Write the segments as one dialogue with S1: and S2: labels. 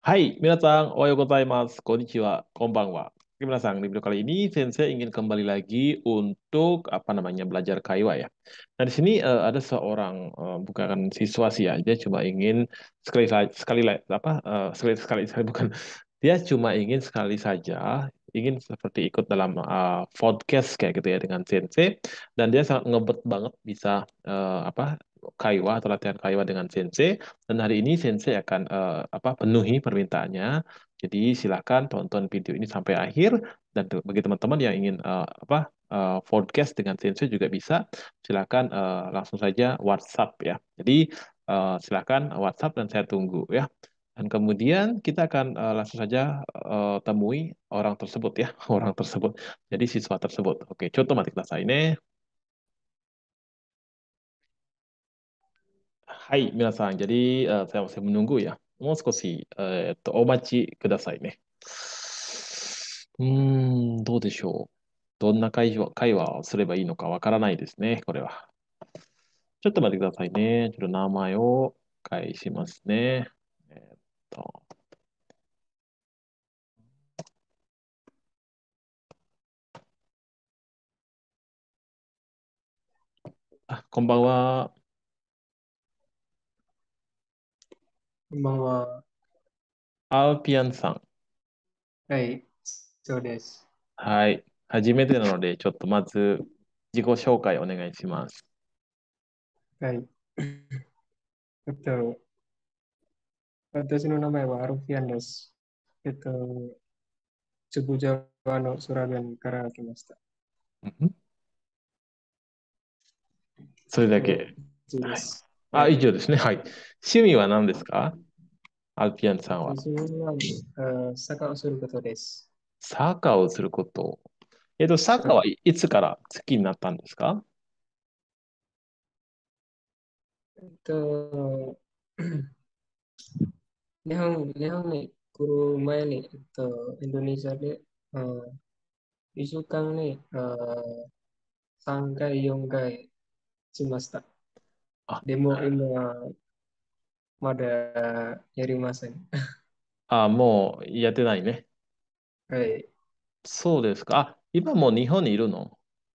S1: Hai, minasan, ohayou gozaimasu, konnichiwa, konbanwa. Gimana sang? Di video kali ini, Sensei ingin kembali lagi untuk apa namanya belajar kaiwa ya. Nah di sini ada seorang bukan siswa sih ya, dia cuma ingin sekali bukan, dia cuma ingin sekali saja ingin seperti ikut dalam podcast kayak gitu ya dengan Sensei, dan dia sangat ngebet banget bisa kaiwa atau latihan kaiwa dengan Sensei. Dan hari ini Sensei akan penuhi permintaannya. Jadi silakan tonton video ini sampai akhir, dan bagi teman-teman yang ingin podcast dengan Sensei juga bisa. Silakan langsung saja WhatsApp ya. Jadi silakan WhatsApp dan saya tunggu ya. Dan kemudian kita akan langsung saja temui orang tersebut ya, orang tersebut. Jadi siswa tersebut. Oke, contoh mati kelas ini. Hai, minasan. Jadi saya masih menunggu ya. もう少し、お待ちくださいね。どうでしょう。どんな会話をすればいいのかわからないですね、これは。ちょっと待ってくださいね。ちょっと名前を返しますね。えーっと、こんばんは。
S2: こんばんは。
S1: アウピアンさん。
S2: はい、そうです。
S1: はい。初めてなので、ちょっとまず自己紹介お願いします。
S2: はい。私の名前はアルフィアンです。中部ジャワの空弁から来ました。
S1: それだ
S2: で、
S1: け。
S2: 以上で
S1: はい。
S2: す。は
S1: 以
S2: い。
S1: 上ですね。はい。趣味は何ですか？アルピアンさんは。
S2: 私は、サッカーをすることです。
S1: サッカーをすること。サッカーは
S2: はい。
S1: いつから好きになったんですか？
S2: えっと、日本に来る前に、インドネシアで、1週間に3回、4回しました。
S1: あ、
S2: でも今、まだやりません。
S1: もうやってないね。
S2: はい。
S1: そうですか。今もう日本にいるの？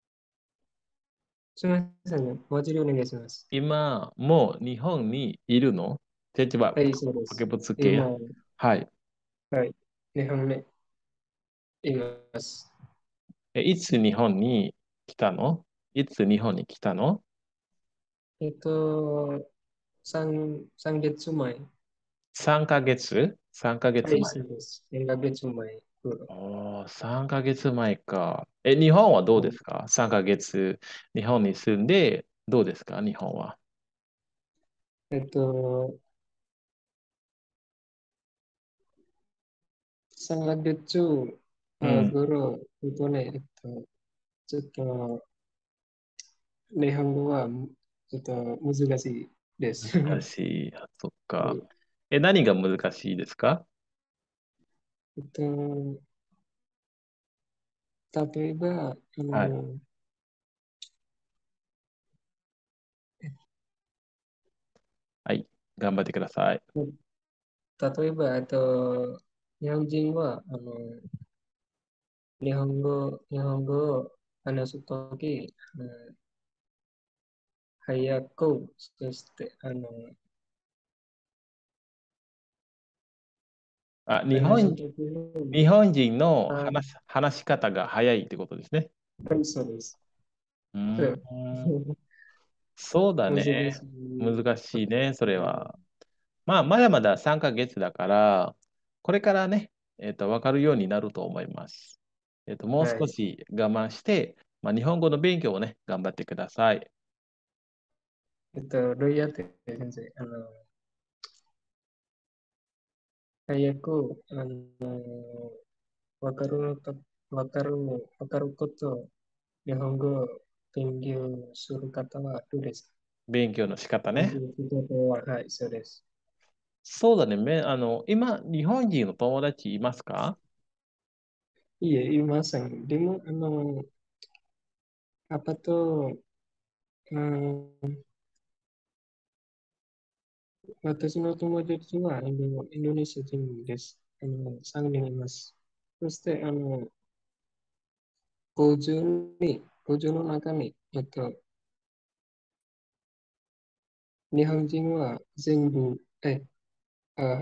S2: すみませんね。もう一度お願いします。
S1: 今もう日本にいるの？手話、
S2: はい、そうで
S1: パケ
S2: す。
S1: プツ系。
S2: 今、
S1: はい。
S2: はい。日本にいます。
S1: いつ日本に来たの？いつ日本に来たの？
S2: えっと、3月前。
S1: 3 ヶ月？ 3 ヶ
S2: はい、
S1: 月前。
S2: そうです。3ヶ月前。
S1: 3ヶ月前か。日本はどう
S2: はい。
S1: ですか？ 3 ヶ月日本に住んでどうですか日本は。
S2: えっと、3ヶ月
S1: うん。
S2: 頃、ちょっと日本語はちょっと難しいです。
S1: 難しい。あ、そっか。
S2: はい。
S1: 何が難しいですか？
S2: えっと、例えば、
S1: はい。はい。頑張ってください。
S2: 例えば、日本人は、日本語を話すとき、早く、そして、話す
S1: 日本、
S2: ときに、
S1: 日本人の
S2: あ、
S1: 話し方が早いってことですね。
S2: はい、そうです。
S1: うー
S2: はい。
S1: ん。そうだ
S2: 難し
S1: ね。
S2: い。
S1: 難しいね、それは。まあ、まだまだ3ヶ月だから、これからね、わかるようになると思います。もう
S2: はい。
S1: 少し我慢して、日本語の勉強をね、頑張ってください。
S2: どうやって先生、早く、わかるのと、わかること、日本語を勉強する方はどうですか？
S1: 勉強の仕方ね。
S2: 勉強することは、はい、そうです。
S1: そうだね。今、日本人の友達いますか？
S2: いえ、いません。でも、apa tuh, 私の友達はインドネシア人です。3人います。そして、50の中に、日本人は全部、あ、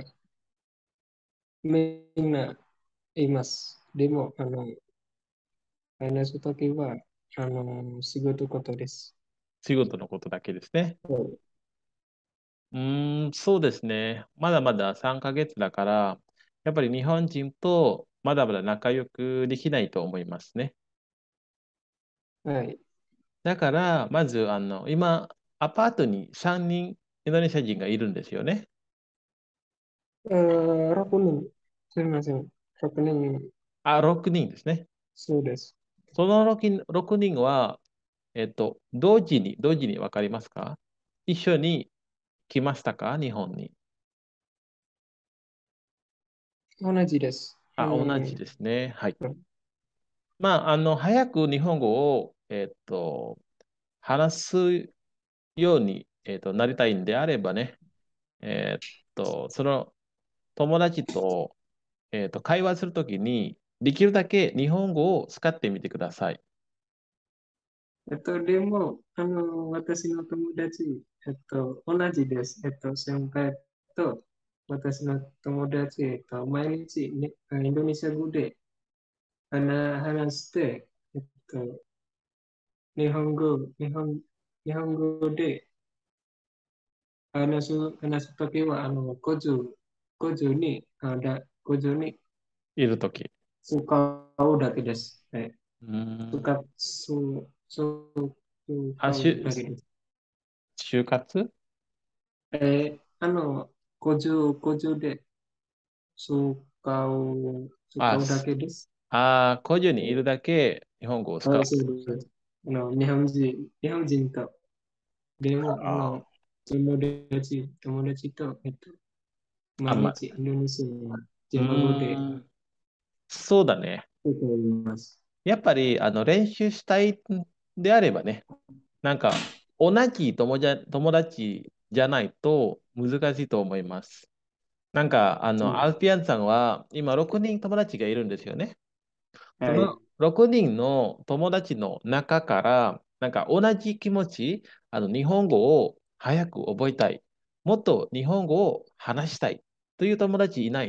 S2: みんないます。でも、話すときは、仕事ことです。
S1: 仕事のことだけですね。
S2: はい。
S1: そうですね。まだまだ3ヶ月だから、やっぱり日本人とまだまだ仲良くできないと思いますね。
S2: はい。
S1: だから、まず、今、アパートに3人インドネシア人がいるんですよね。
S2: 6人、すみません。6人、
S1: あ、6人ですね。
S2: そうです。
S1: その6人は、同時に分かりますか？一緒に来ましたか日本に？
S2: 同じです。
S1: あ、同じですね。はい。
S2: はい。
S1: まあ、早く日本語を、話すように、なりたいんであればね、その友達と、会話するときに、できるだけ日本語を使ってみてください。
S2: でも、私の友達、同じです。先輩と私の友達、毎日、ね、インドネシア語で話して、日本語、日本、日本語で話すときは、50に、50に
S1: いるとき。
S2: 使うだけです。はい。
S1: うーん。
S2: 使
S1: あ、
S2: うだけです。
S1: 就活。
S2: 50で使
S1: あ、
S2: うだけです。
S1: 個人にいるだけ日本語を使うって
S2: そう
S1: ことですね。
S2: です。日本人と、でも、
S1: あ
S2: 友達と、
S1: あ、
S2: 毎日インドネシアは
S1: う
S2: ジャワ語で
S1: ーん、そうだね。
S2: 使います。
S1: やっぱり、練習したいであればね、なんか、同じ友達じゃないと難しいと思います。なんか、アルピアンさんは今6人友達がいるんですよね。その
S2: はい。
S1: 6人の友達の中から、なんか同じ気持ち、日本語を早く覚えたい。もっと日本語を話したいという友達いない？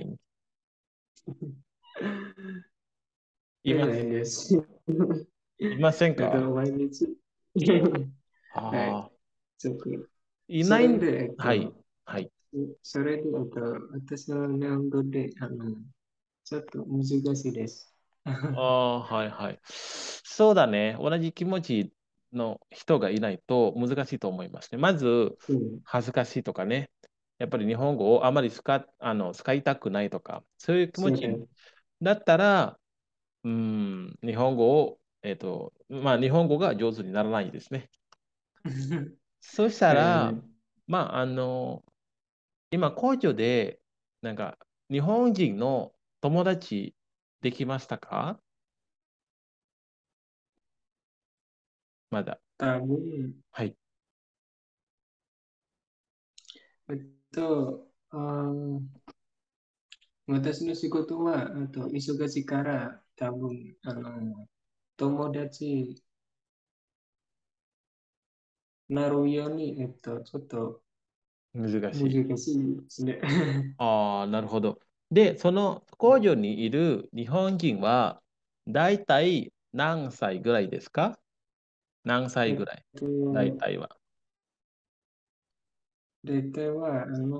S1: います。
S2: ないです。
S1: いませんか？
S2: 毎日。はい。
S1: ああ
S2: そこ
S1: ー、いないん、
S2: それで、
S1: はい、はい。
S2: それで、私の日本語で、ちょっと難しいです。
S1: ああ、はいはい。そうだね。同じ気持ちの人がいないと難しいと思いますね。まず、
S2: うん、
S1: 恥ずかしいとかね。やっぱり日本語をあまり使いたくないとか、そういう気持ち
S2: そうです。
S1: だったら、日本語を、まあ、日本語が上手にならないですね。そしたら、
S2: えー、
S1: まあ、今、工場で、なんか、日本人の友達できましたか？まだ。
S2: 多分、
S1: はい。
S2: 私の仕事は、忙しいから、多分、友達なるように、ちょっと難
S1: 難しい。
S2: しいですね。
S1: ああ、なるほど。で、その工場にいる日本人は、だいたい何歳ぐらいですか？何歳
S2: えっ
S1: ぐらい？だい
S2: と、
S1: たいは。
S2: 大体は、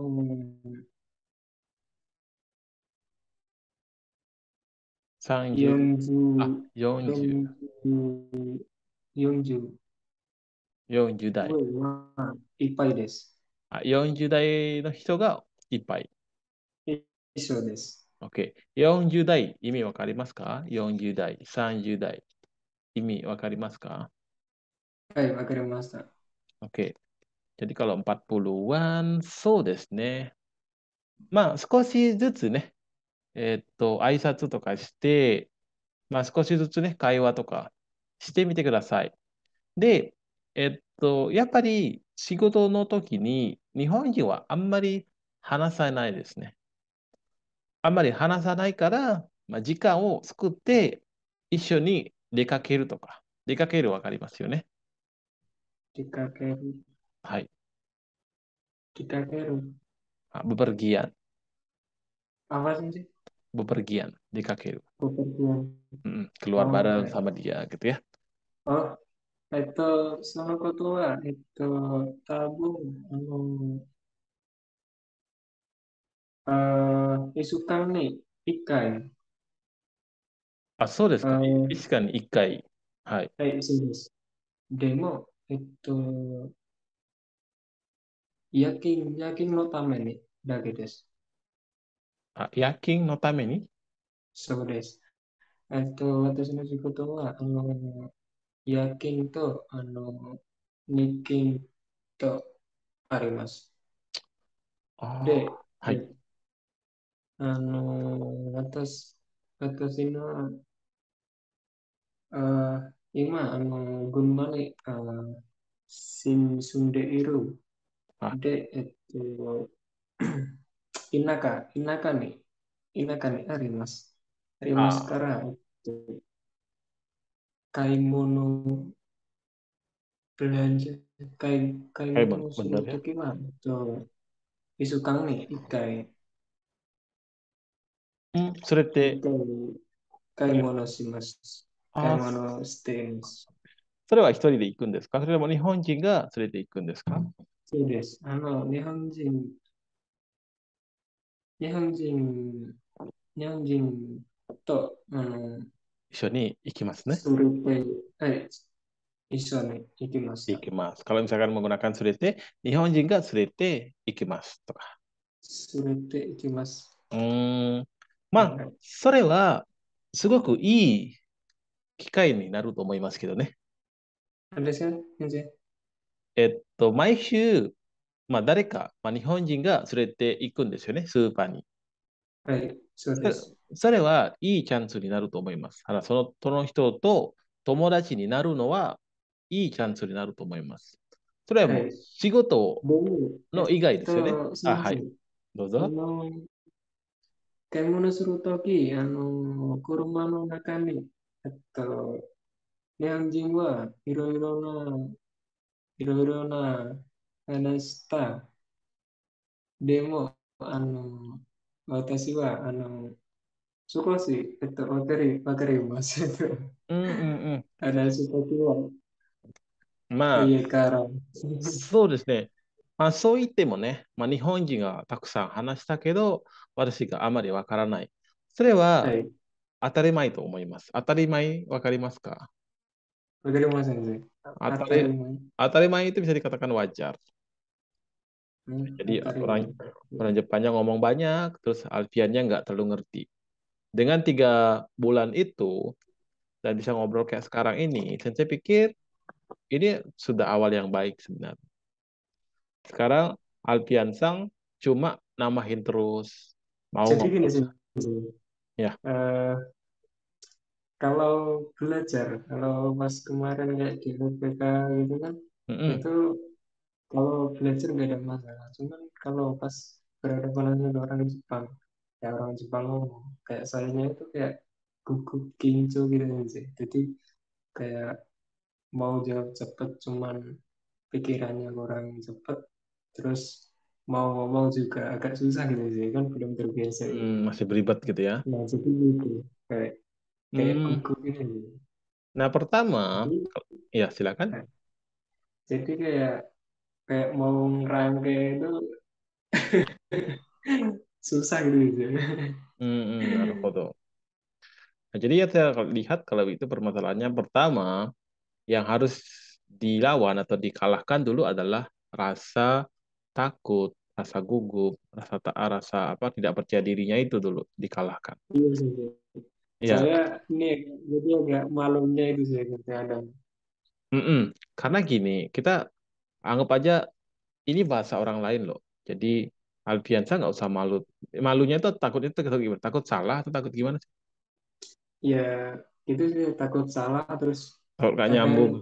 S1: 30、あ、
S2: 40、
S1: 40、
S2: 40、40
S1: 40代。
S2: はいっぱいです。
S1: あ、40代の人がいっぱい。
S2: 一緒です。
S1: OK。40代、意味わかりますか？ 40 代、30代、意味わかりますか？
S2: はい、わかりました。
S1: OK。jadi kalau 40-an、そうですね。まあ、少しずつね、挨拶とかして、まあ、少しずつね、会話とかしてみてください。で、 やっぱり仕事の時に日本人はあんまり話さないですね。あんまり話さないから、時間を作って一緒に出かけるとか。出かけるわかりますよね。
S2: di KKRI,
S1: はい。
S2: di KKRI.
S1: Bepergian.
S2: Apa sih?
S1: Bepergian. Dikakeru.
S2: Bepergian.
S1: Keluar
S2: Oh,
S1: bareng
S2: kayak.
S1: sama dia gitu ya.
S2: Oh, itu sono kotoa, itu tabung, anu, isukan nih, ikai.
S1: あ、そうですか。
S2: Eh,
S1: 1に1回。はい。
S2: sih, demo, itu yakin no tame nih, dake desu.
S1: あ、夜勤のために
S2: So desu. 私の仕事は、夜勤と、日勤とあります。で、
S1: はい。
S2: 私の、今、群馬に、住んでいる。
S1: あ、
S2: で、田舎にあります。ありますか
S1: あ、
S2: ら、買い物、belanja, 買い物 す
S1: benar
S2: る
S1: ya.
S2: ときは、1週間に1回、
S1: それって、
S2: 一回買い
S1: それ、
S2: 物します。買い
S1: あ、
S2: 物しています。
S1: それは一人で行くんですか？それとも日本人が連れて行くんですか？
S2: そうです。日本人、日本人と、
S1: 一緒に行きますね。
S2: それで、はい、一緒に行きました。
S1: 行きます。Kalau misalkan menggunakan surete, 日本人が連れて行きますとか。
S2: それで行きます。
S1: うーん。
S2: はい。
S1: それは、すごくいい機会になると思いますけどね。
S2: 何ですか先生？
S1: 毎週、誰か、日本人が連れて行くんですよね、スーパーに。
S2: はい、そう
S1: それ
S2: です。
S1: それはいいチャンスになると思います。その人と友達になるのはいいチャンスになると思います。それはもう
S2: はい。
S1: 仕事
S2: でも、
S1: の以外ですよね。あ、はい。
S2: 先生、
S1: どうぞ。
S2: 買い物するとき、車の中に、日本人はいろいろな話した。でも、私は、少し、わかります。
S1: うんうんうん。
S2: 話すときは、
S1: まあ、
S2: 家から。
S1: そうですね。そう言ってもね、日本人がたくさん話したけど、私があまりわからない。それは
S2: はい。
S1: 当たり前と思います。当たり前わかりますか？
S2: わかりませんね。
S1: 当たり、
S2: 当たり前。
S1: 当たり前itu bisa dikatakan wajar.
S2: 当
S1: Jadi
S2: たり前。
S1: orang orang Jepangnya ngomong banyak, terus Alfiannya nggak terlalu ngerti. Dengan 3 bulan itu, dan bisa ngobrol kayak sekarang ini, dan saya pikir ini sudah awal yang baik sebenarnya. Sekarang Alfian Sang cuma namahin terus, mau
S2: Jadi gini
S1: ngobrol.
S2: sih,
S1: Ya,
S2: eh, kalau kalau pas kemarin kayak di UPK gitu kan,
S1: mm-mm.
S2: itu kalau belajar nggak ada masalah. Cuman kalau pas berhadapan dengan orang Jepang, ya orang Jepang ngomong, kayak sayanya itu kayak gugup ginjo gitu sih. Jadi kayak mau jawab cepet, cuman pikirannya kurang cepet, terus mau ngomong juga agak susah gitu sih, kan belum terbiasa gitu.
S1: Masih berlibat gitu ya.
S2: Nah, jadi gitu, kayak kayak
S1: Hmm.
S2: gugup gitu.
S1: Nah, pertama,
S2: Jadi,
S1: ya silakan.
S2: nah, jadi kayak kayak mau ngerangkai itu susah gitu.
S1: Naるほど. Nah, jadi ya saya lihat kalau itu permasalahannya pertama, yang harus dilawan atau dikalahkan dulu adalah rasa takut, rasa gugup, rasa apa tidak percaya dirinya itu dulu dikalahkan.
S2: Iya sih.
S1: Ya,
S2: Saya ini jadi agak malunya itu sih kadang.
S1: mm-mm. Karena gini, kita anggap aja ini bahasa orang lain loh. Jadi Alfiansa nggak usah malu. Malunya itu takut itu gimana? Takut salah atau takut gimana sih?
S2: Ya itu sih takut salah terus
S1: Takut nggak
S2: kadang
S1: nyambung.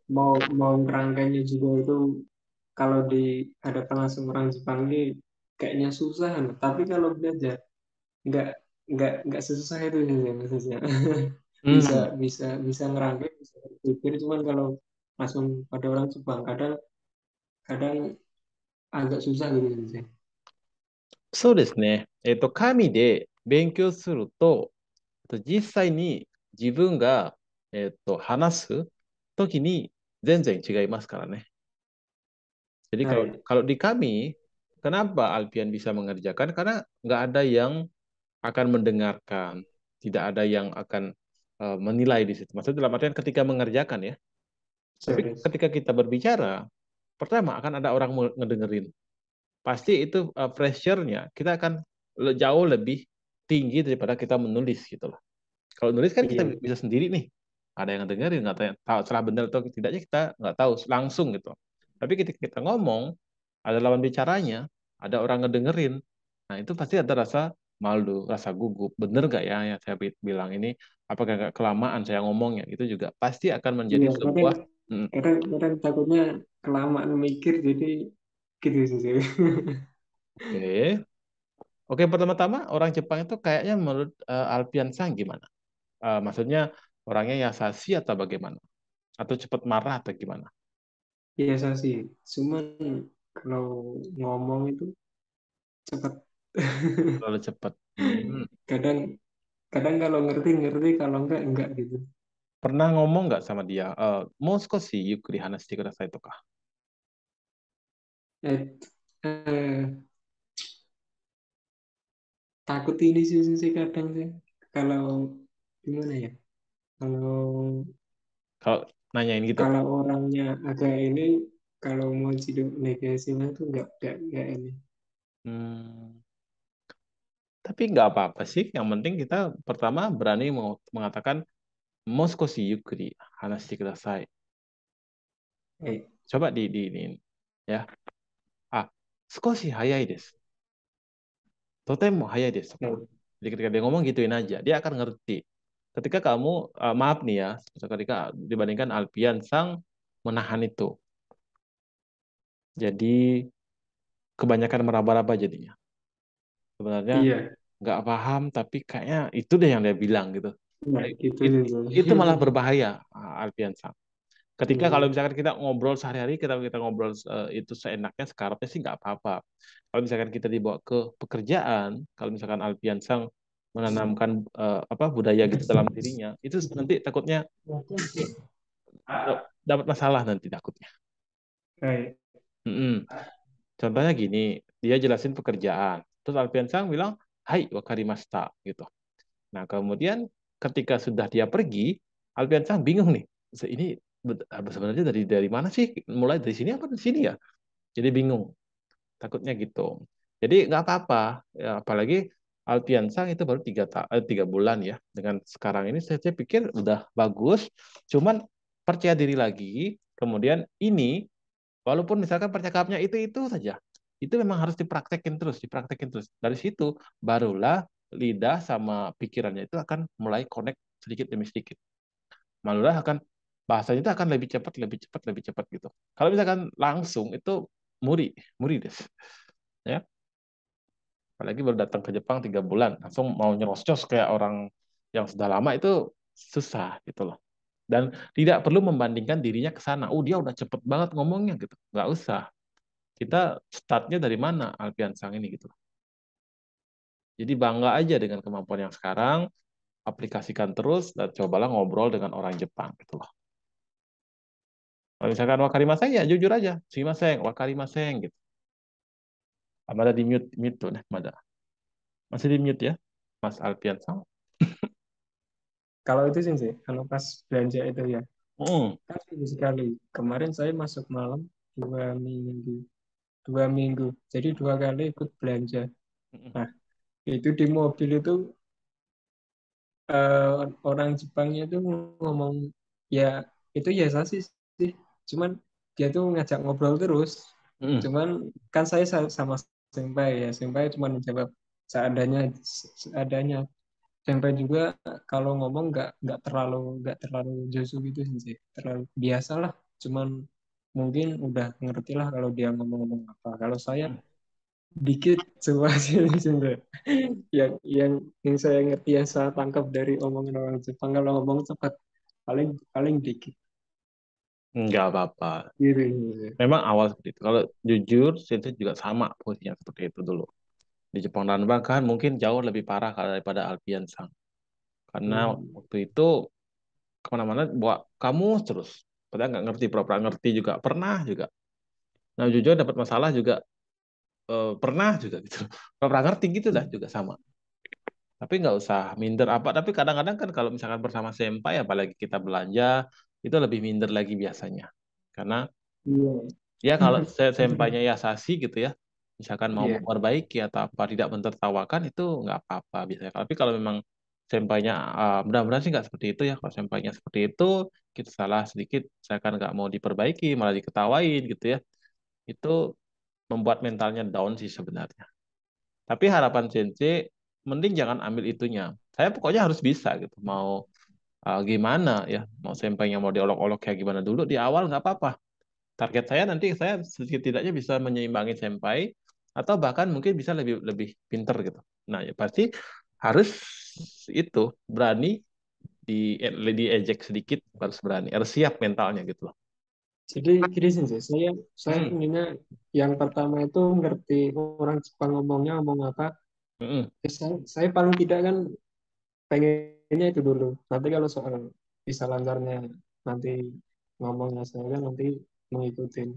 S2: mau ngerangkainya juga itu kalau di hadapan langsung orang Jepang ini kayaknya susah, tapi kalau belajar nggak nggak sesusah itu sih maksudnya. bisa
S1: Hmm,
S2: bisa ngerangkai, bisa berpikir, cuman kalau langsung pada orang Jepang kadang kadang agak susah gitu sih.
S1: そうですね。紙で勉強すると、実際に自分が、話すときに全然違いますからね。Jadi
S2: Nah,
S1: kalau
S2: ya,
S1: kalau di kami, kenapa Alpian bisa mengerjakan? Karena nggak ada yang akan mendengarkan, tidak ada yang akan menilai di situ. Maksudnya dalam artian ketika mengerjakan ya. Tapi
S2: serius.
S1: ketika kita berbicara, pertama akan ada orang ngedengerin. Pasti itu pressure-nya kita akan jauh lebih tinggi daripada kita menulis gitu loh. Kalau nulis kan kita
S2: Iya,
S1: bisa sendiri nih. Ada yang dengerin, nggak tahu salah benar atau tidaknya kita nggak tahu langsung gitu. Tapi ketika kita ngomong, ada lawan bicaranya, ada orang ngedengerin. Nah itu pasti ada rasa malu, rasa gugup. Bener nggak ya yang saya bilang ini? Apakah nggak kelamaan saya ngomongnya? Itu juga pasti akan menjadi
S2: iya, kadang
S1: sebuah mm,
S2: kadang kadang takutnya kelamaan mikir jadi gitu sih.
S1: oke. Oke, pertama-tama orang Jepang itu kayaknya menurut Alpian Sang gimana? Maksudnya orangnya Yasashi atau bagaimana? Atau cepat marah atau gimana?
S2: Biasa sih, cuman kalau ngomong itu cepat.
S1: Terlalu cepat. Hmm.
S2: kadang kadang kalau ngerti ngerti, kalau enggak gitu.
S1: Pernah ngomong nggak sama dia? Mau skoshi yukuri hanashite kudasai toka.
S2: eh, eh, Takut ini sih kadang sih, kalau gimana ya, kalau
S1: Kalau nanyain gitu.
S2: kalau orangnya agak ini, kalau mau hidup negasinya tuh nggak ini.
S1: Hmm. Tapi nggak apa-apa sih. Yang penting kita pertama berani mengatakan mau skoshi yukuri hanashite kudasai.
S2: eh,
S1: Coba di ini. Ya. Ah, skoshi hayai desu. Totemo hayai desu toka.
S2: eh,
S1: Jadi ketika dia ngomong gituin aja, dia akan ngerti. Ketika kamu, maaf nih ya, ketika dibandingkan Alpian Sang menahan itu. Jadi kebanyakan meraba-raba jadinya. Sebenarnya
S2: iya,
S1: nggak paham, tapi kayaknya itu deh yang dia bilang gitu.
S2: nggak
S1: Eh,
S2: gitu
S1: it-
S2: sih.
S1: itu malah berbahaya, Alpian Sang. Ketika kalau
S2: Iya,
S1: misalkan kita ngobrol sehari-hari, kita kita ngobrol itu seenaknya, sekarangnya sih nggak apa-apa. Kalau misalkan kita dibawa ke pekerjaan, kalau misalkan Alpian Sang menanamkan apa budaya gitu dalam dirinya, itu nanti takutnya dapat masalah nanti takutnya.
S2: eh,
S1: Mm-mm. Contohnya gini, dia jelasin pekerjaan. Terus Alfian Sang bilang, Hai, wakarimashita, gitu. Nah, kemudian ketika sudah dia pergi, Alfian Sang bingung nih. Ini sebenarnya dari mana sih? Mulai dari sini apa dari sini ya? Jadi bingung, takutnya gitu. Jadi nggak apa-apa, ya, apalagi Alfian Sang itu baru 3 bulan ya. Dengan sekarang ini saya pikir udah bagus. Cuman percaya diri lagi. Kemudian ini walaupun misalkan percakapannya itu saja, itu memang harus dipraktekin terus, dipraktekin terus. Dari situ barulah lidah sama pikirannya itu akan mulai connect sedikit demi sedikit. Malah akan bahasanya itu akan lebih cepat, lebih cepat, lebih cepat gitu. Kalau misalkan langsung itu muri, muri des, ya. Apalagi baru datang ke Jepang 3 bulan, langsung mau nyerocos kayak orang yang sudah lama itu susah gitu loh. Dan tidak perlu membandingkan dirinya ke sana. Oh dia udah cepet banget ngomongnya gitu. Nggak usah. Kita startnya dari mana Alfian Sang ini gitu. Jadi bangga aja dengan kemampuan yang sekarang, aplikasikan terus dan cobalah ngobrol dengan orang Jepang gitu loh. Kalau misalkan wakarimasen ya jujur aja, sumimasen, wakarimasen gitu. Ada di mute mute tuh, nah, ada. Masih di mute ya, Mas Alfian Sang.
S2: kalau itu sih, kalau pas belanja itu ya,
S1: Mm,
S2: kan seminggu sekali. Kemarin saya masuk malam 2 minggu, 2 minggu. Jadi 2 kali ikut belanja.
S1: mm,
S2: Nah, itu di mobil itu eh, orang Jepangnya itu ngomong ya, itu ya saya sih. Cuman dia tuh ngajak ngobrol terus.
S1: mm.
S2: Cuman kan saya sama senpai ya, senpai cuma menjawab seadanya, seadanya. Senpai juga kalau ngomong nggak terlalu josu gitu sih, terlalu biasa lah. cuman mungkin udah ngerti lah kalau dia ngomong-ngomong apa. Kalau saya
S1: Mm.
S2: dikit coba sih sebenarnya. Yang saya ngerti, yang saya tangkap dari omongan orang Jepang, kalau ngomong cepat paling paling dikit
S1: Nggak apa-apa.
S2: gitu.
S1: Memang awal seperti itu. Kalau jujur, itu juga sama posisinya seperti itu dulu. Di Jepang dan bahkan mungkin jauh lebih parah daripada Alfian Sang. Karena
S2: Hmm,
S1: waktu itu kemana-mana bawa kamu terus. Padahal nggak ngerti, pura-pura ngerti juga. Pernah juga. Nah jujur dapat masalah juga pernah juga gitu. Pura-pura ngerti gitu dah juga sama. Tapi nggak usah minder apa. Tapi kadang-kadang kan kalau misalkan bersama senpai, apalagi kita belanja, itu lebih minder lagi biasanya. Karena
S2: iya,
S1: ya kalau sempainya Yasashi gitu ya, misalkan mau
S2: iya,
S1: memperbaiki atau apa tidak mentertawakan itu nggak apa-apa biasanya. Tapi kalau memang sempainya mudah-mudahan sih nggak seperti itu ya. Kalau sempainya seperti itu kita salah sedikit, misalkan nggak mau diperbaiki malah diketawain gitu ya. Itu membuat mentalnya down sih sebenarnya. Tapi harapan Sensei mending jangan ambil itunya. Saya pokoknya harus bisa gitu. Mau gimana ya, mau sempainya mau diolok-olok kayak gimana dulu di awal nggak apa-apa. Target saya nanti saya setidaknya bisa menyeimbangi senpai atau bahkan mungkin bisa lebih lebih pinter gitu. Nah, ya pasti harus itu berani di diejek sedikit harus berani, harus siap mentalnya gitu loh.
S2: jadi gini sih, saya
S1: Hmm,
S2: inginnya yang pertama itu ngerti orang Jepang ngomongnya ngomong apa.
S1: mm-mm.
S2: Saya paling tidak kan pengennya itu dulu. Nanti kalau soal bisa lancarnya nanti ngomongnya saya kan nanti mengikutin.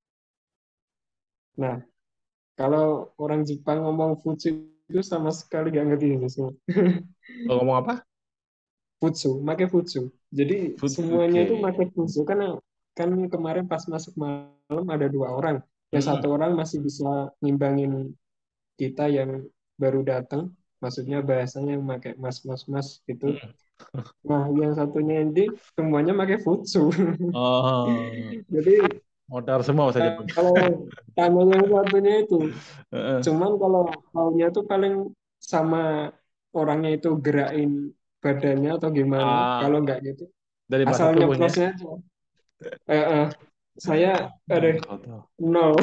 S2: Nah, kalau orang Jepang ngomong Futsu itu sama sekali gak ngerti itu semua.
S1: Lo ngomong apa?
S2: Futsu, make Futsu. Jadi semuanya
S1: Futsuke.
S2: itu make Futsu karena kan kemarin pas masuk malam ada dua orang. Yang satu
S1: Mm-mm,
S2: orang masih bisa ngimbangin kita yang baru datang, maksudnya bahasanya yang pakai mas gitu.
S1: mm-mm.
S2: Nah, yang satunya ini semuanya pakai Futsu.
S1: Oh,
S2: Jadi
S1: modal semua bahasa Jepang.
S2: kalau tanya yang satunya itu,
S1: Heeh.
S2: cuman kalau maunya tuh paling sama orangnya itu gerakin badannya atau gimana. Kalau
S1: Ah,
S2: nggak gitu,
S1: dari
S2: asal
S1: bahasa tubuhnya.
S2: nyeplosnya aja. Eh, eh, saya ada
S1: Kau tahu.
S2: nol.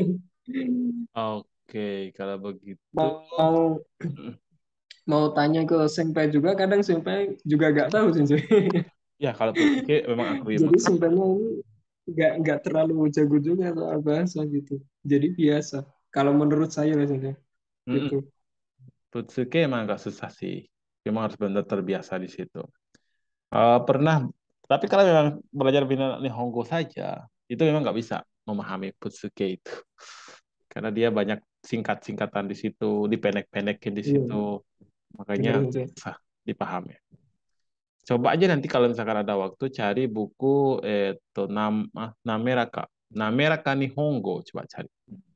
S1: Oke, kalau begitu.
S2: Mau mau tanya ke senpai juga, kadang senpai juga nggak tahu sih.
S1: Ya, kalau Futsuke memang aku
S2: Jadi sebenarnya ini nggak terlalu jago juga soal bahasa gitu. Jadi biasa. Kalau menurut saya biasanya
S1: mm
S2: itu.
S1: Futsuke emang agak susah sih. Memang harus benar terbiasa di situ. Pernah, tapi kalau memang belajar Nihongo saja, itu memang nggak bisa memahami Futsuke itu. Karena dia banyak singkat-singkatan di situ, dipendek-pendekin di situ.
S2: Iya,
S1: Makanya
S2: bener sih.
S1: susah dipahami. Coba aja nanti kalau misalkan ada waktu cari buku Nameraka. Nameraka Nihongo. Coba cari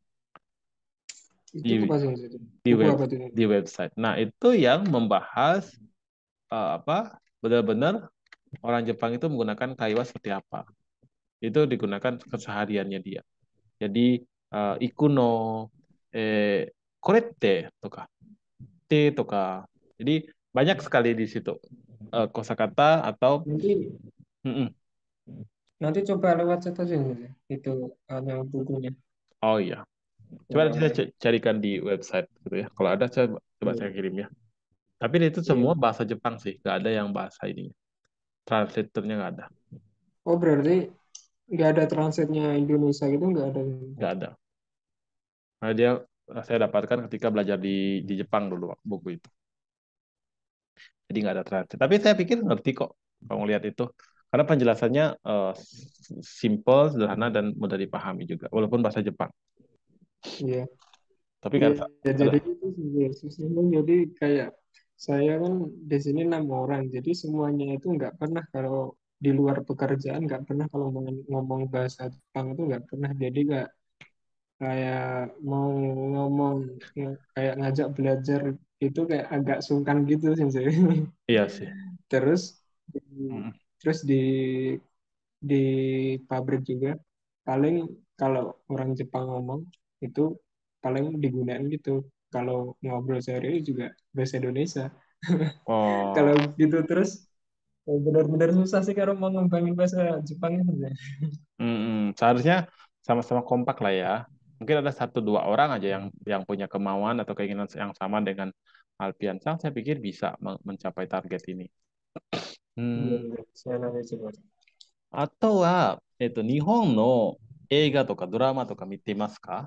S2: Itu
S1: di
S2: apa sih itu?
S1: di
S2: Buku
S1: web
S2: apa itu?
S1: di website. Nah, itu yang membahas apa benar-benar orang Jepang itu menggunakan kaiwa seperti apa. Itu digunakan kesehariannya dia. Jadi ikuno korete toka, te toka. Jadi banyak sekali di situ kosakata atau
S2: Nanti
S1: mm-mm.
S2: nanti coba lewat chat aja gitu. Itu ada bukunya.
S1: Oh iya. Coba nanti saya
S2: Eh,
S1: carikan di website gitu ya. Kalau ada saya coba
S2: iya,
S1: saya kirim ya. Tapi itu semua
S2: iya.
S1: bahasa Jepang sih, nggak ada yang bahasa ini. Translatornya nggak ada,
S2: Oh berarti nggak ada transitnya Indonesia gitu nggak ada.
S1: nggak ada. Nah, dia saya dapatkan ketika belajar di Jepang dulu buku itu. Jadi nggak ada translate. Tapi saya pikir ngerti kok kalau lihat itu. Karena penjelasannya simple, sederhana, dan mudah dipahami juga. Walaupun bahasa Jepang.
S2: Iya.
S1: Tapi
S2: Iya,
S1: kan
S2: ya,
S1: ada.
S2: jadi itu sih ya, susahnya jadi kayak saya kan di sini 6 orang, jadi semuanya itu nggak pernah kalau di luar pekerjaan nggak pernah kalau ngomong bahasa Jepang itu nggak pernah, jadi nggak kayak mau ngomong kayak ngajak belajar itu kayak agak sungkan gitu sih.
S1: Iya sih.
S2: Terus
S1: Mm.
S2: terus di pabrik juga paling kalau orang Jepang ngomong itu paling digunain gitu kalau ngobrol sehari juga bahasa Indonesia.
S1: Oh,
S2: Kalau gitu terus Benar-benar susah sih kalau mau ngembangin bahasa Jepang itu ya.
S1: Seharusnya sama-sama kompak lah ya. Mungkin ada satu dua orang aja yang punya kemauan atau keinginan yang sama dengan Alpian Sang, saya pikir bisa mencapai target ini.
S2: Iya,
S1: Hmm,
S2: iya. Saya nanya coba.
S1: あとは、日本の映画とかドラマとか見てますか？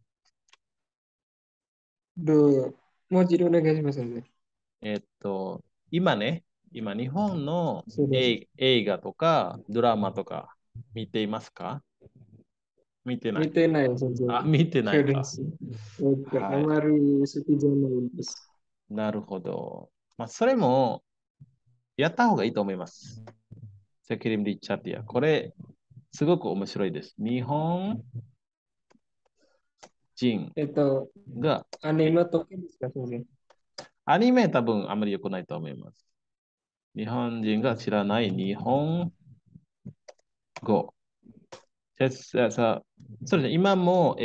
S2: Mau judul lagi mas Andre?
S1: えっと、今ね、今日本の
S2: Sudah.
S1: 映画とかドラマとか見ていますか？見てない。
S2: Mite na ya saja.
S1: あ、見てない
S2: Sudah
S1: か。
S2: sih. Oke,
S1: はい。
S2: Amari Sukijama Inggris.
S1: なるほど。まあ、それもやった方がいいと思います。セキュリムで言っちゃってや。これ、すごく面白いです。日本人
S2: Itu
S1: が、え
S2: anime token saja.
S1: アニメ多分あまり良くないと思います。日本人が知らない日本語。そうですね。今も、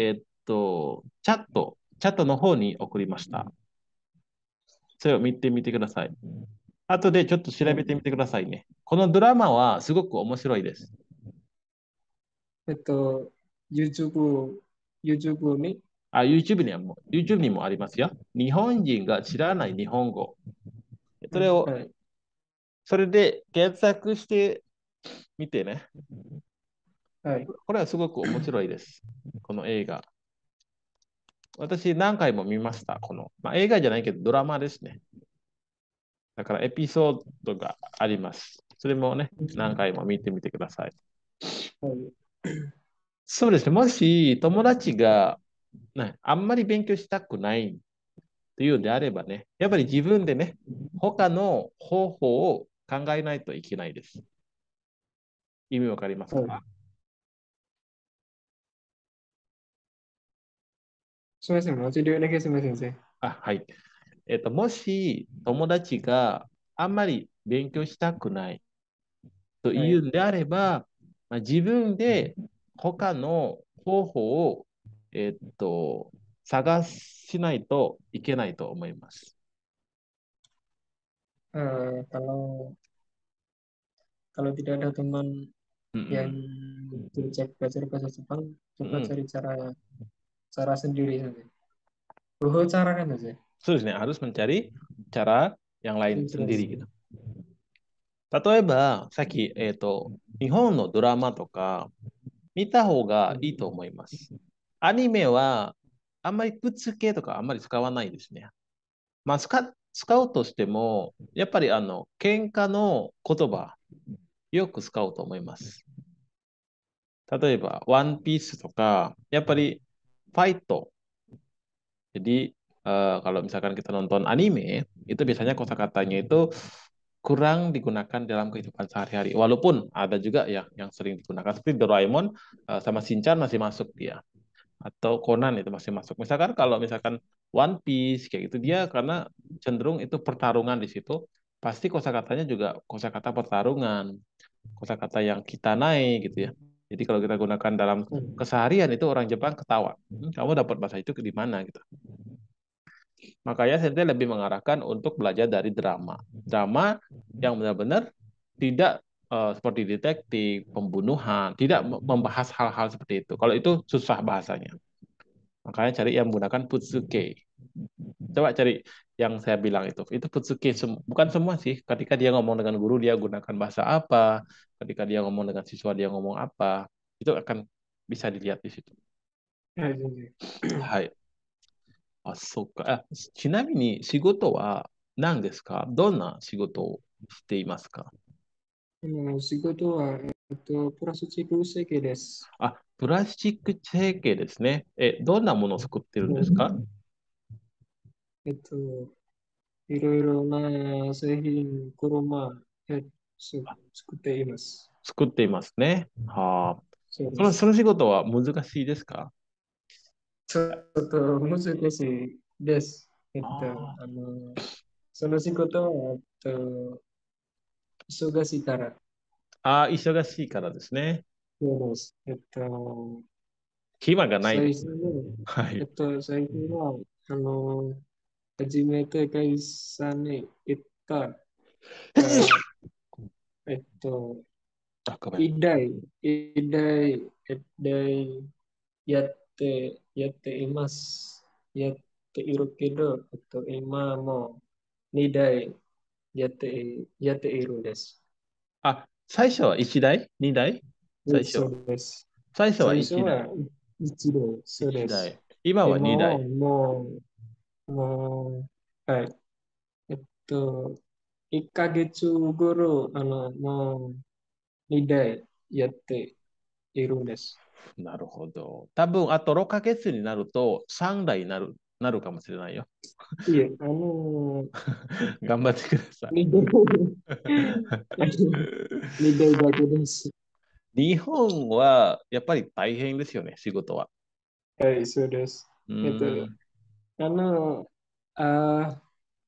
S1: チャットの方に送りました。それを見てみてください。後でちょっと調べてみてくださいね。このドラマはすごく面白いです。
S2: Itu YouTube YouTube ni.
S1: YouTube にもありますよ。日本人が知らない日本語。それを、
S2: Hai,
S1: それで検索してみてね。
S2: hai.
S1: これはすごく面白いです。この映画。私何回も見ました。まあ、映画じゃないけどドラマですね。だからエピソードがあります。それもね、何回も見てみてください。
S2: Hai.
S1: そうですね。もし友達が、ね、あんまり勉強したくないというのであればね、やっぱり自分でね、他の方法を考えないといけないです。意味わかります
S2: Hai.
S1: か？
S2: Sudah mau judul lagi sama saja.
S1: あ、はい。もし友達があんまり勉強したくないとい
S2: Hai.
S1: うんであれば、まあ、自分で他の方法を、探しないといけないと思います。
S2: Kalau kalau tidak ada teman
S1: うんう
S2: yang
S1: ん。
S2: diajak belajar bahasa Jepang,
S1: う
S2: coba
S1: ん、
S2: cari cara cara sendiri saja. Oh, cara kan saja.
S1: そうですね。harus mencari cara yang lain sendiri
S2: Inspirasi.
S1: gitu。例えば、さっき、日本のドラマとか見た方がいいと思います。アニメはあんまりくっつけとかあんまり使わないですね。まあ、使うとしても、やっぱり喧嘩の言葉、よく使うと思います。例えば、ワンピースとか、やっぱりファイト。jadi kalau misalkan kita nonton anime, itu biasanya kosakatanya itu kurang digunakan dalam kehidupan sehari-hari. Walaupun ada juga ya yang sering digunakan seperti Doraemon sama Shinchan masih masuk dia. Atau Conan itu masih masuk. Misalkan kalau misalkan One Piece kayak gitu dia karena cenderung itu pertarungan di situ, pasti kosakatanya juga kosakata pertarungan, kosakata yang kita naik gitu ya. Jadi kalau kita gunakan dalam keseharian itu orang Jepang ketawa. Kamu dapat bahasa itu di mana gitu. Makanya saya lebih mengarahkan untuk belajar dari drama. Drama yang benar-benar tidak seperti detektif, pembunuhan, tidak membahas hal-hal seperti itu. Kalau itu susah bahasanya. Makanya cari yang menggunakan Putsuke. Coba cari yang saya bilang itu. Itu Putsuke. Bukan semua sih. Ketika dia ngomong dengan guru, dia gunakan bahasa apa. Ketika dia ngomong dengan siswa, dia ngomong apa. Itu akan bisa dilihat di situ.
S2: Hai, saja.
S1: はい。あ、そっか。ちなみに仕事は何ですか？どんな仕事をしていますか？
S2: Shigoto wa Purasuchiku Seiki desu.
S1: あ、プラスチック成形ですね。どんなものを作ってるんですか？
S2: Itu いろいろな製品、車、作っています。
S1: 作っていますね。はあ。そ
S2: そうです。
S1: の仕事は難しいですか？
S2: ちょっと難しいです。
S1: あ
S2: その仕事は、忙しいから、
S1: 忙しいからですね。
S2: そうです。
S1: 暇がないです。
S2: 最初の、
S1: はい。
S2: 最初は、初めて会社に行った、 えっと、
S1: あ、ごめん。
S2: イダイ、イダイ、イダイ、やっています。やっているけど、今も2台やっているです。
S1: あ、最初は1台 ?2 台最初は。
S2: そうです。
S1: 最初は1
S2: 最初は
S1: 台。
S2: 一台、そう
S1: 1
S2: です。
S1: 台。今は2
S2: でも、
S1: 台。
S2: はい。えっと、1ヶ月ごろ、もう2台やっているんです。
S1: なるほど。多分、あと6ヶ月になると3台なるかもしれないよ。
S2: いえ、
S1: 頑張ってください。
S2: 2台、2台だけです。
S1: 日本はやっぱり大変ですよね、仕事は。
S2: はい、そうです。
S1: う
S2: えっと、
S1: ーん。
S2: あの、あ、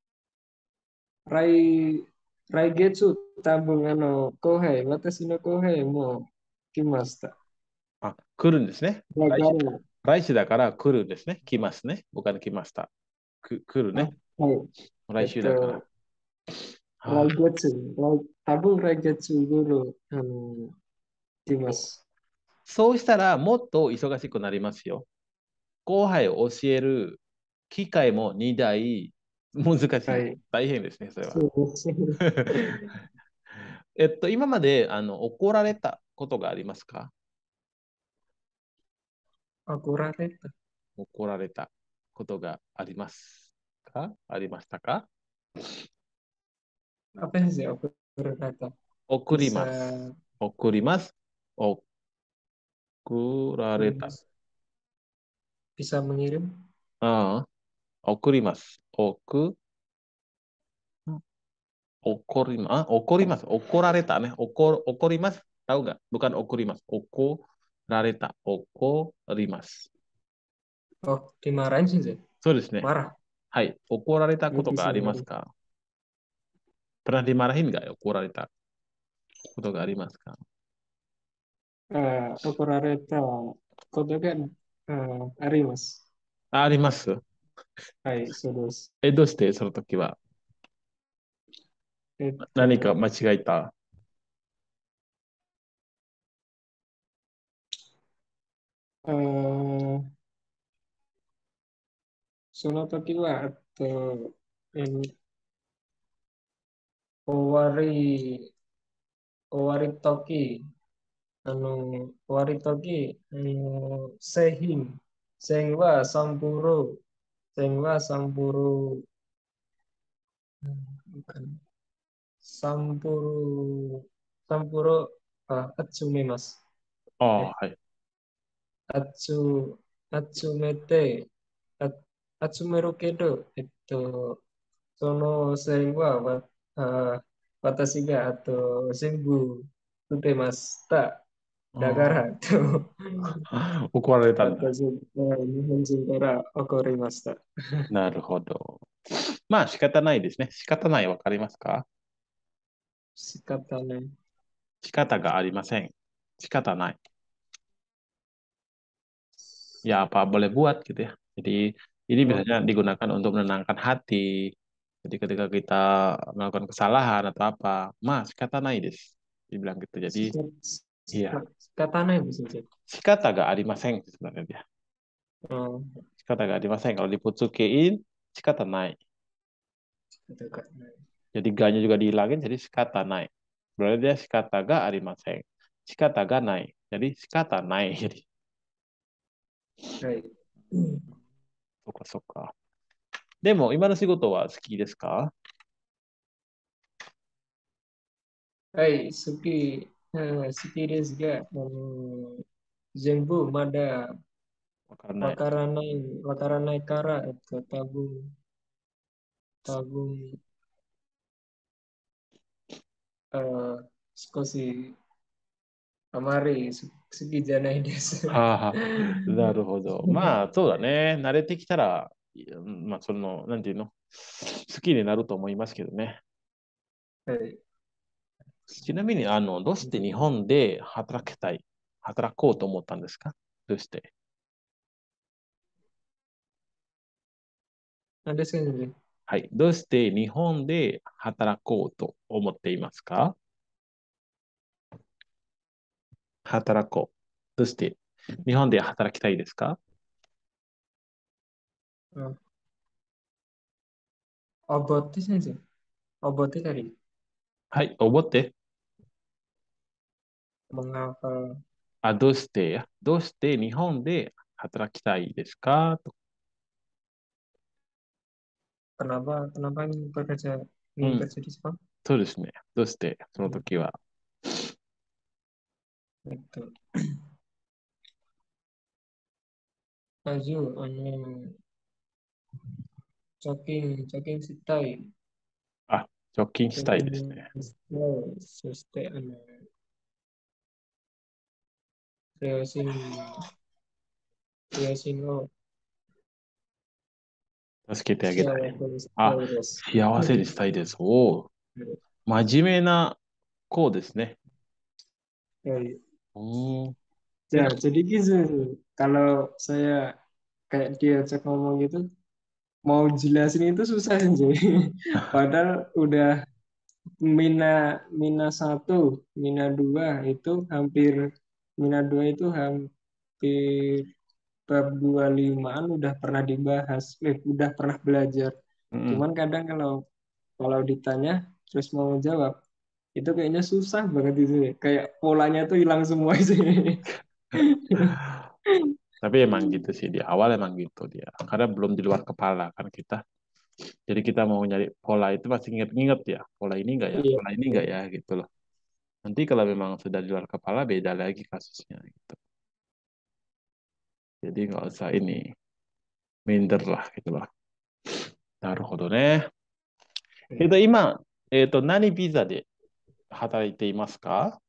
S2: 来、来月、多分、私の後輩も来ました。
S1: あ、来るんですね。
S2: だから、
S1: 来週だから来るんですね。来ますね。僕は来ました。来る
S2: あ、
S1: ね。
S2: はい。え
S1: 来
S2: っ
S1: 週だから。
S2: と、
S1: あ
S2: 多分来月頃、来ま
S1: ー、
S2: す。
S1: そうしたらもっと忙しくなりますよ。後輩を教える機会も2台難しい。
S2: はい。
S1: 大変ですね、それは。
S2: そうです。
S1: 今まで怒られたことがありますか？
S2: 怒られた。
S1: 怒られたことがありますか？ありましたか？
S2: Apa sih operator data?
S1: 送り
S2: Bisa
S1: ます。送ります。送られた。
S2: bisa, bisa mengirim?
S1: ああ、送ります。怒ります。怒ります。怒られたね。怒ります。tahu nggak? Bukan 怒ります。怒られた。怒ります。
S2: Oh, dimarahin sih, Zed.
S1: そうですね。
S2: Marah.
S1: はい。怒られたこ
S2: Ini
S1: とがあ
S2: bisa
S1: ります
S2: marah.
S1: か？ pernah dimarahin nggak? 怒られたことがありますか？
S2: Operator kode kan Arimas.
S1: あ、あります。
S2: Hai, sudah.
S1: どうしてその時は何か
S2: Itu
S1: 間違えた？
S2: eh sono toki wa atau ini owari owari toki anu owari toki sehing sehing wa sampuru bukan sampuru sampuru atsumi mas
S1: ああ、
S2: eh
S1: はい。
S2: atsu atsumete at, atsumeru kedo その線は、私が、全部打てました。だか
S1: あ
S2: ら、
S1: あ、怒られたんだ。
S2: 日本人から怒りました。
S1: なるほど。まあ仕方ないですね。仕方ない、わかりますか？
S2: 仕方ない。
S1: 仕方がありません。仕方ない。Ya apa boleh buat gitu ya. Jadi ini
S2: Oh,
S1: biasanya digunakan untuk menenangkan hati. Jadi ketika kita melakukan kesalahan atau apa, mas kata desu. Dibilang gitu. Jadi iya,
S2: 仕方ないですね。
S1: shikata ga arimasen sebenarnya dia.
S2: Oh,
S1: Shikata ga arimasen. Kalau diputsukiin, shikata nai.
S2: 仕方がない。
S1: Jadi ga-nya juga dihilangin, jadi shikata nai. Berarti dia shikata ga arimasen. Shikata ga nai. Jadi shikata nai. Jadi,
S2: はい。うん、
S1: そっかそっか。でも、今の仕事は好きですか？
S2: はい、好きですが、全部まだ
S1: わからない。
S2: わからないから、多分、少しあまり好きじゃないです。
S1: はあ、なるほど。まあ、そうだね。慣れてきたら、まあ、なんていうの、好きになると思いますけどね。
S2: はい。
S1: ちなみに、どうして日本で働こうと思ったんですか？どうして？
S2: なんですけどね。
S1: はい。どうして日本で働こうと思っていますか？ 働こう。どうして日本で働きたいですか？
S2: あ、obotis sih. Obotis tadi.
S1: はい、覚えて。
S2: Mengapa,
S1: あ、どうしてやどうして日本で働きたいですかと。
S2: kenapa, kenapa
S1: うん、
S2: ingin kerja di Jepang?
S1: そうですね。どうしてその時は。
S2: Itu. Aju, jogging sitai.
S1: あ、直近したいです
S2: Jogging
S1: ね。
S2: sitai. Suste, freelancing, freelancing out.
S1: 助けてあげたい。
S2: Siapa
S1: あ、
S2: sitai des.
S1: 幸せにしたいです。おお、真面目な子ですね。
S2: Ya, ya.
S1: うーん。
S2: Ya,
S1: で、
S2: jadi gitu. Kalau saya kayak diajak ngomong gitu, mau jelasin itu susah sih. Padahal udah Mina Mina satu, Mina dua itu hampir Mina dua itu hampir bab 25-an udah pernah dibahas, udah pernah belajar.
S1: mm-mm.
S2: Cuman kadang kalau kalau ditanya terus mau jawab itu kayaknya susah banget itu ya. Kayak polanya tuh hilang semua sih.
S1: Tapi emang gitu sih, di awal emang gitu dia. Karena belum di luar kepala kan kita. Jadi kita mau nyari pola itu pasti inget-inget ya. Pola ini enggak ya?
S2: Iya,
S1: Pola ini enggak ya? Gitu loh. Nanti kalau memang sudah di luar kepala beda lagi kasusnya gitu. Jadi nggak usah ini minder lah gitu loh. なるほどね。今、何ビザで働いていますか？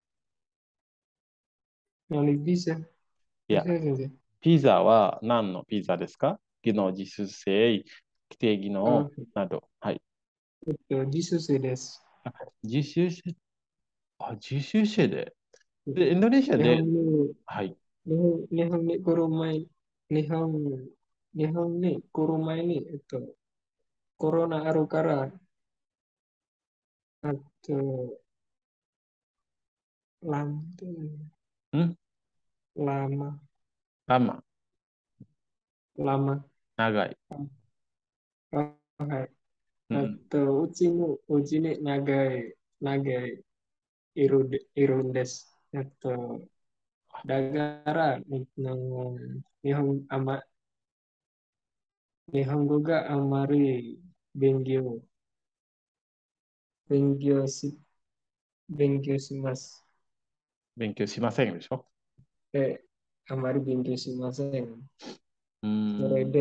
S2: yang bisa
S1: いや、
S2: bisa sih.
S1: ピザは何のピザですか？技能実習生、規定技能
S2: Oh,
S1: など。はい。
S2: itu bisa sih des.
S1: あ、実習生、実習生で。で、インドネシアで、
S2: 日本の
S1: はい。
S2: 日本に来る前、日本に来る前に、コロナあるから、あと、
S1: ん
S2: lama,
S1: ラマ、
S2: lama.
S1: 長い。
S2: Oh, hai.
S1: うん。
S2: あと、うちに長い、長い、いるんです。だから、日本語があまり勉強します。
S1: 勉強しませんでしょ？
S2: あまり勉強しません。
S1: うーん。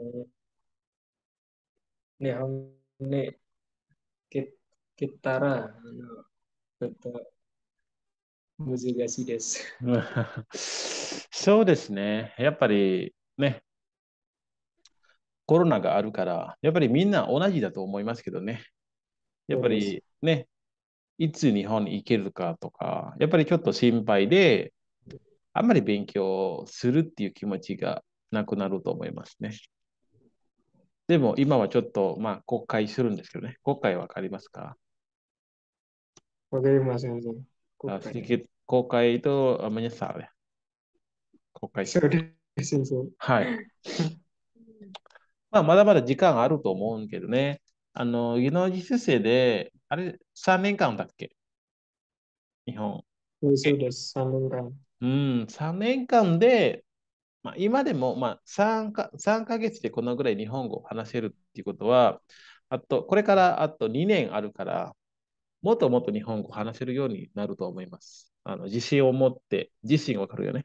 S2: それで、日本ね、けたら、ちょっと難しいです。
S1: そうですね。やっぱりね、コロナがあるから、やっぱりみんな同じだと思いますけどね。やっぱ
S2: そうです。
S1: りね、いつ日本に行けるかとか、やっぱりちょっと心配で、あんまり勉強するっていう気持ちがなくなると思いますね。でも今はちょっと、まあ、国会するんですけどね。国会わかりますか？
S2: Oke, Mas Yunus. Oke.
S1: Sedikit 国会itu menyesal ya. 国会すること。
S2: Sudah selesai.
S1: はい。まあ、まだまだ時間あると思うんけどね。技能実習生で、あれ、3年間だっけ日本。え、
S2: Sudah sambungkan.
S1: うん、3年間で、まあ、今でも、まあ、3ヶ月でこのぐらい日本語を話せるっていうことは、あと、これからあと2年あるから、もっともっと日本語を話せるようになると思います。自信を持って、自信わかるよね。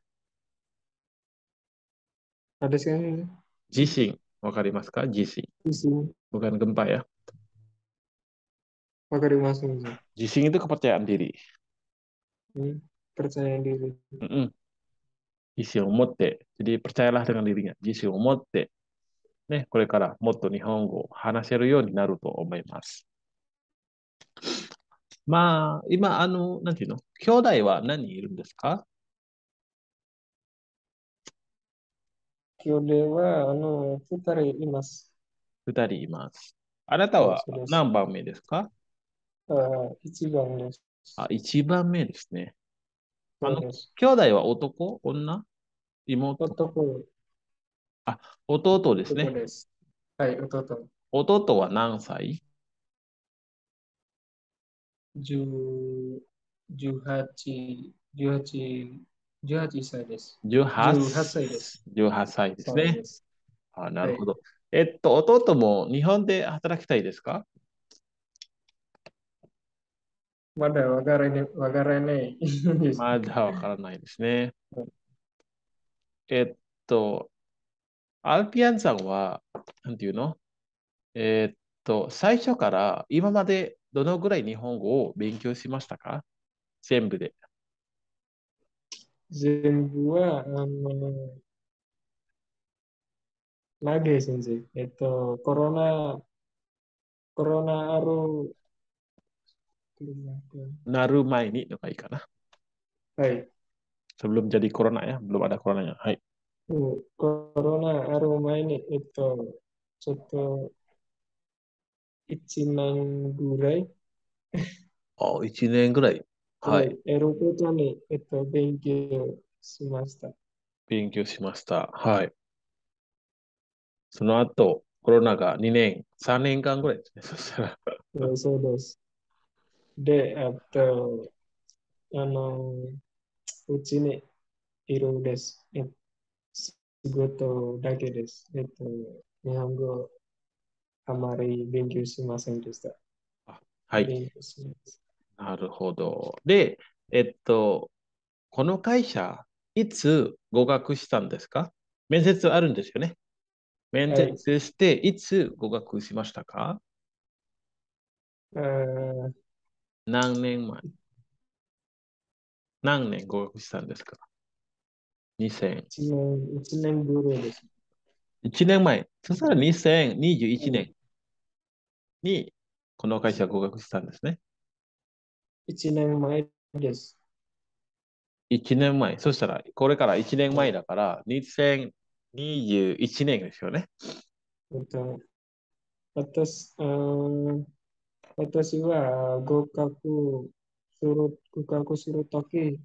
S2: Ada sekarang
S1: 自信、わかりますか？自信。
S2: di sini.
S1: Bukan gempa ya.
S2: Pakai di Mas Yunus.
S1: 自信 itu kepercayaan diri.
S2: Hmm, percaya diri.
S1: Mm-mm. 自信を持って、jadi percayalah dengan dirinya. 自信を持って、ね、これからもっと日本語を話せるようになると思います。まあ、今、なんていうの兄弟は何人いるんですか？
S2: Kyodewa, putari Imas.
S1: 二人います。あなた
S2: Ya,
S1: は
S2: sudah.
S1: 何番目ですか？
S2: Ichiban des.
S1: あ、一番目ですね。
S2: そうです。
S1: 兄弟は男、女、妹？
S2: 男、
S1: あ、弟ですね。
S2: 男です。はい、弟。
S1: 弟は何歳？
S2: 10、18、18、18歳です。18歳です。
S1: 18、18歳ですね。
S2: そうです。
S1: あ、な
S2: はい。
S1: るほど。弟も日本で働きたいですか？
S2: まだわからないです。
S1: まだわからないですね。えっと、アルピアンさんは、なんていうの？最初から今までどのぐらい日本語を勉強しましたか？全部で。
S2: 全部は、長い先生。コロナある、
S1: なる前にのがいいかな。
S2: はい。
S1: Sebelum jadi corona ya, belum ada coronanya. Hai.
S2: コロナある前に、ちょっと1年ぐらい、
S1: Oh, 1年ぐらい。はい。
S2: 英語に、勉強しました。
S1: 勉強しました。はい。その後、コロナが2年、3年間ぐらいですね。そしたら。
S2: そうです。で、あと、あの、うちにいるです。仕事だけです。日本語あまり勉強しませんでした。
S1: あ、はい。
S2: 勉強します。
S1: なるほど。で、この会社、いつ合格したんですか？面接あるんですよね。面接
S2: はい。
S1: して、いつ合格しましたか？
S2: あー、
S1: 何年前？何年合格したんですか？ 2000。
S2: 一年ぐらいです。
S1: 1年前。そしたら2021年
S2: はい。
S1: にこの会社合格したんですね。
S2: 一年前です。
S1: 1年前。そしたら、これから1年前
S2: はい。
S1: だから、2021年ですよね。
S2: えっと、私、私は合格するとき、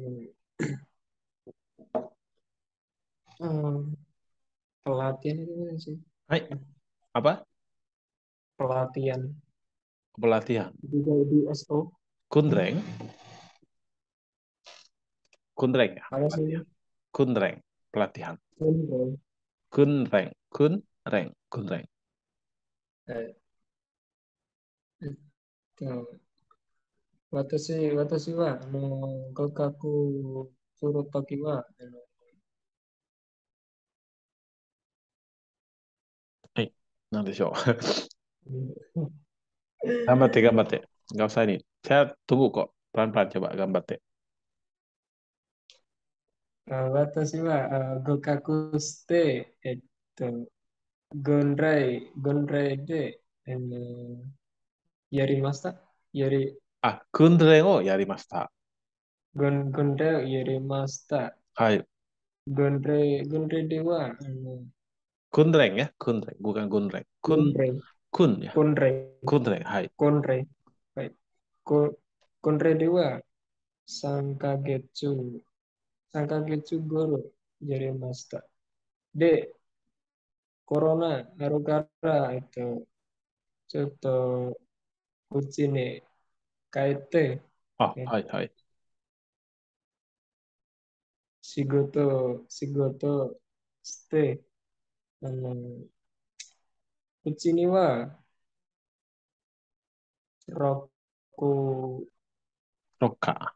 S2: うん、pelatihan itu kan sih.
S1: はい。apa?
S2: Pelatihan.
S1: Pelatihan.
S2: Juga di SO.
S1: Kunreng. Kunreng ya.
S2: Apa
S1: Pelatihan.
S2: sih?
S1: Kunreng. Pelatihan.
S2: Control.
S1: Kunreng. Kunreng. Kunreng.
S2: えっ私は、合格するときは、
S1: はい。なんでしょう。
S2: うん
S1: 頑張って、頑張って。Nggak usah ini. Saya tunggu kok. Pelan-pelan coba, 頑張って。
S2: 私は合格して、軍隊で、やりました。
S1: あ、訓練をやりました。
S2: 軍隊をやりました。
S1: はい。
S2: 軍隊では、
S1: 訓練や、訓練。bukan 訓練。
S2: 軍隊、
S1: kun ya.
S2: 軍隊、
S1: 訓練。はい。
S2: 軍隊、はい。こ軍隊では3ヶ月、3ヶ月頃やりました。で、コロナあるから、ちょっと、うちに帰って、
S1: あ、
S2: え
S1: はいはい。
S2: 仕事して、あの、うちには、6、
S1: そっか。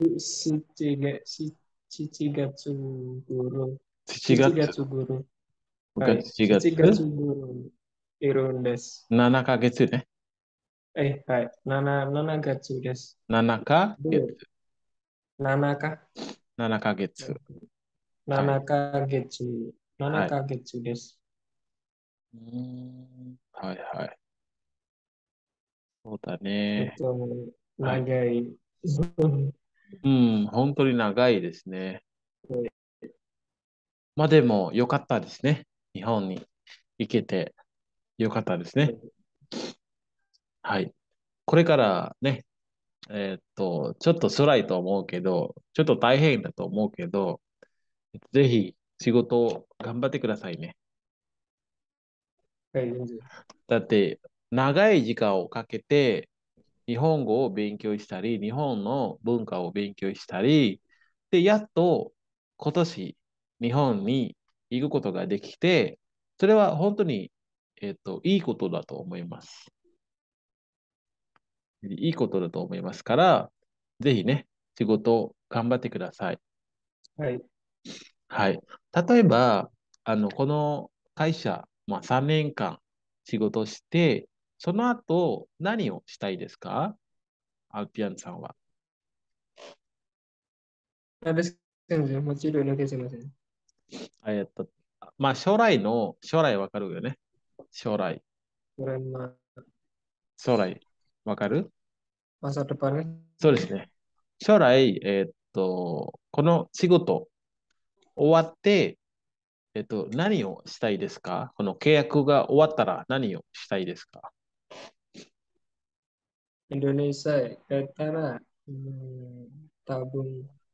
S2: 7月頃、
S1: 7
S2: 7
S1: 月。
S2: 月頃、は
S1: bukan
S2: い、
S1: 7
S2: 7
S1: 月。
S2: 月頃いるんです。
S1: 7ヶ月ね。
S2: はい、7月です。
S1: 7ヶ
S2: で、
S1: 月。
S2: 7か、
S1: 7ヶ月。はい。
S2: 7ヶ月、7
S1: はい。
S2: ヶ月です。
S1: はいはい。そうだね。はい。
S2: 長い。
S1: うん、本当に長いですね。まあでも、良かったですね。日本に行けて良かったですね。はい。これからね、 ちょっと辛いと思うけど、ちょっと大変だと思うけど、ぜひ仕事を頑張ってくださいね。
S2: はい、全然。
S1: だって、長い時間をかけて、日本語を勉強したり、日本の文化を勉強したり、で、やっと今年、日本に行くことができて、それは本当に、いいことだと思います。いいことだと思いますから、ぜひね、仕事を頑張ってください。
S2: はい。
S1: はい。例えば、この会社、まあ、3年間仕事して、その後、何をしたいですか？アルピアンさんは。
S2: Ada senja, mau ciri nak kasi mas.
S1: えっと、まあ、将来わかるよね。将来、
S2: Orang
S1: 将来、わかる？
S2: masa depannya
S1: そうですね。将来、この仕事終わって、何をしたいですか？この契約が終わったら何をしたいですか？
S2: Indonesia, Etara, tabung,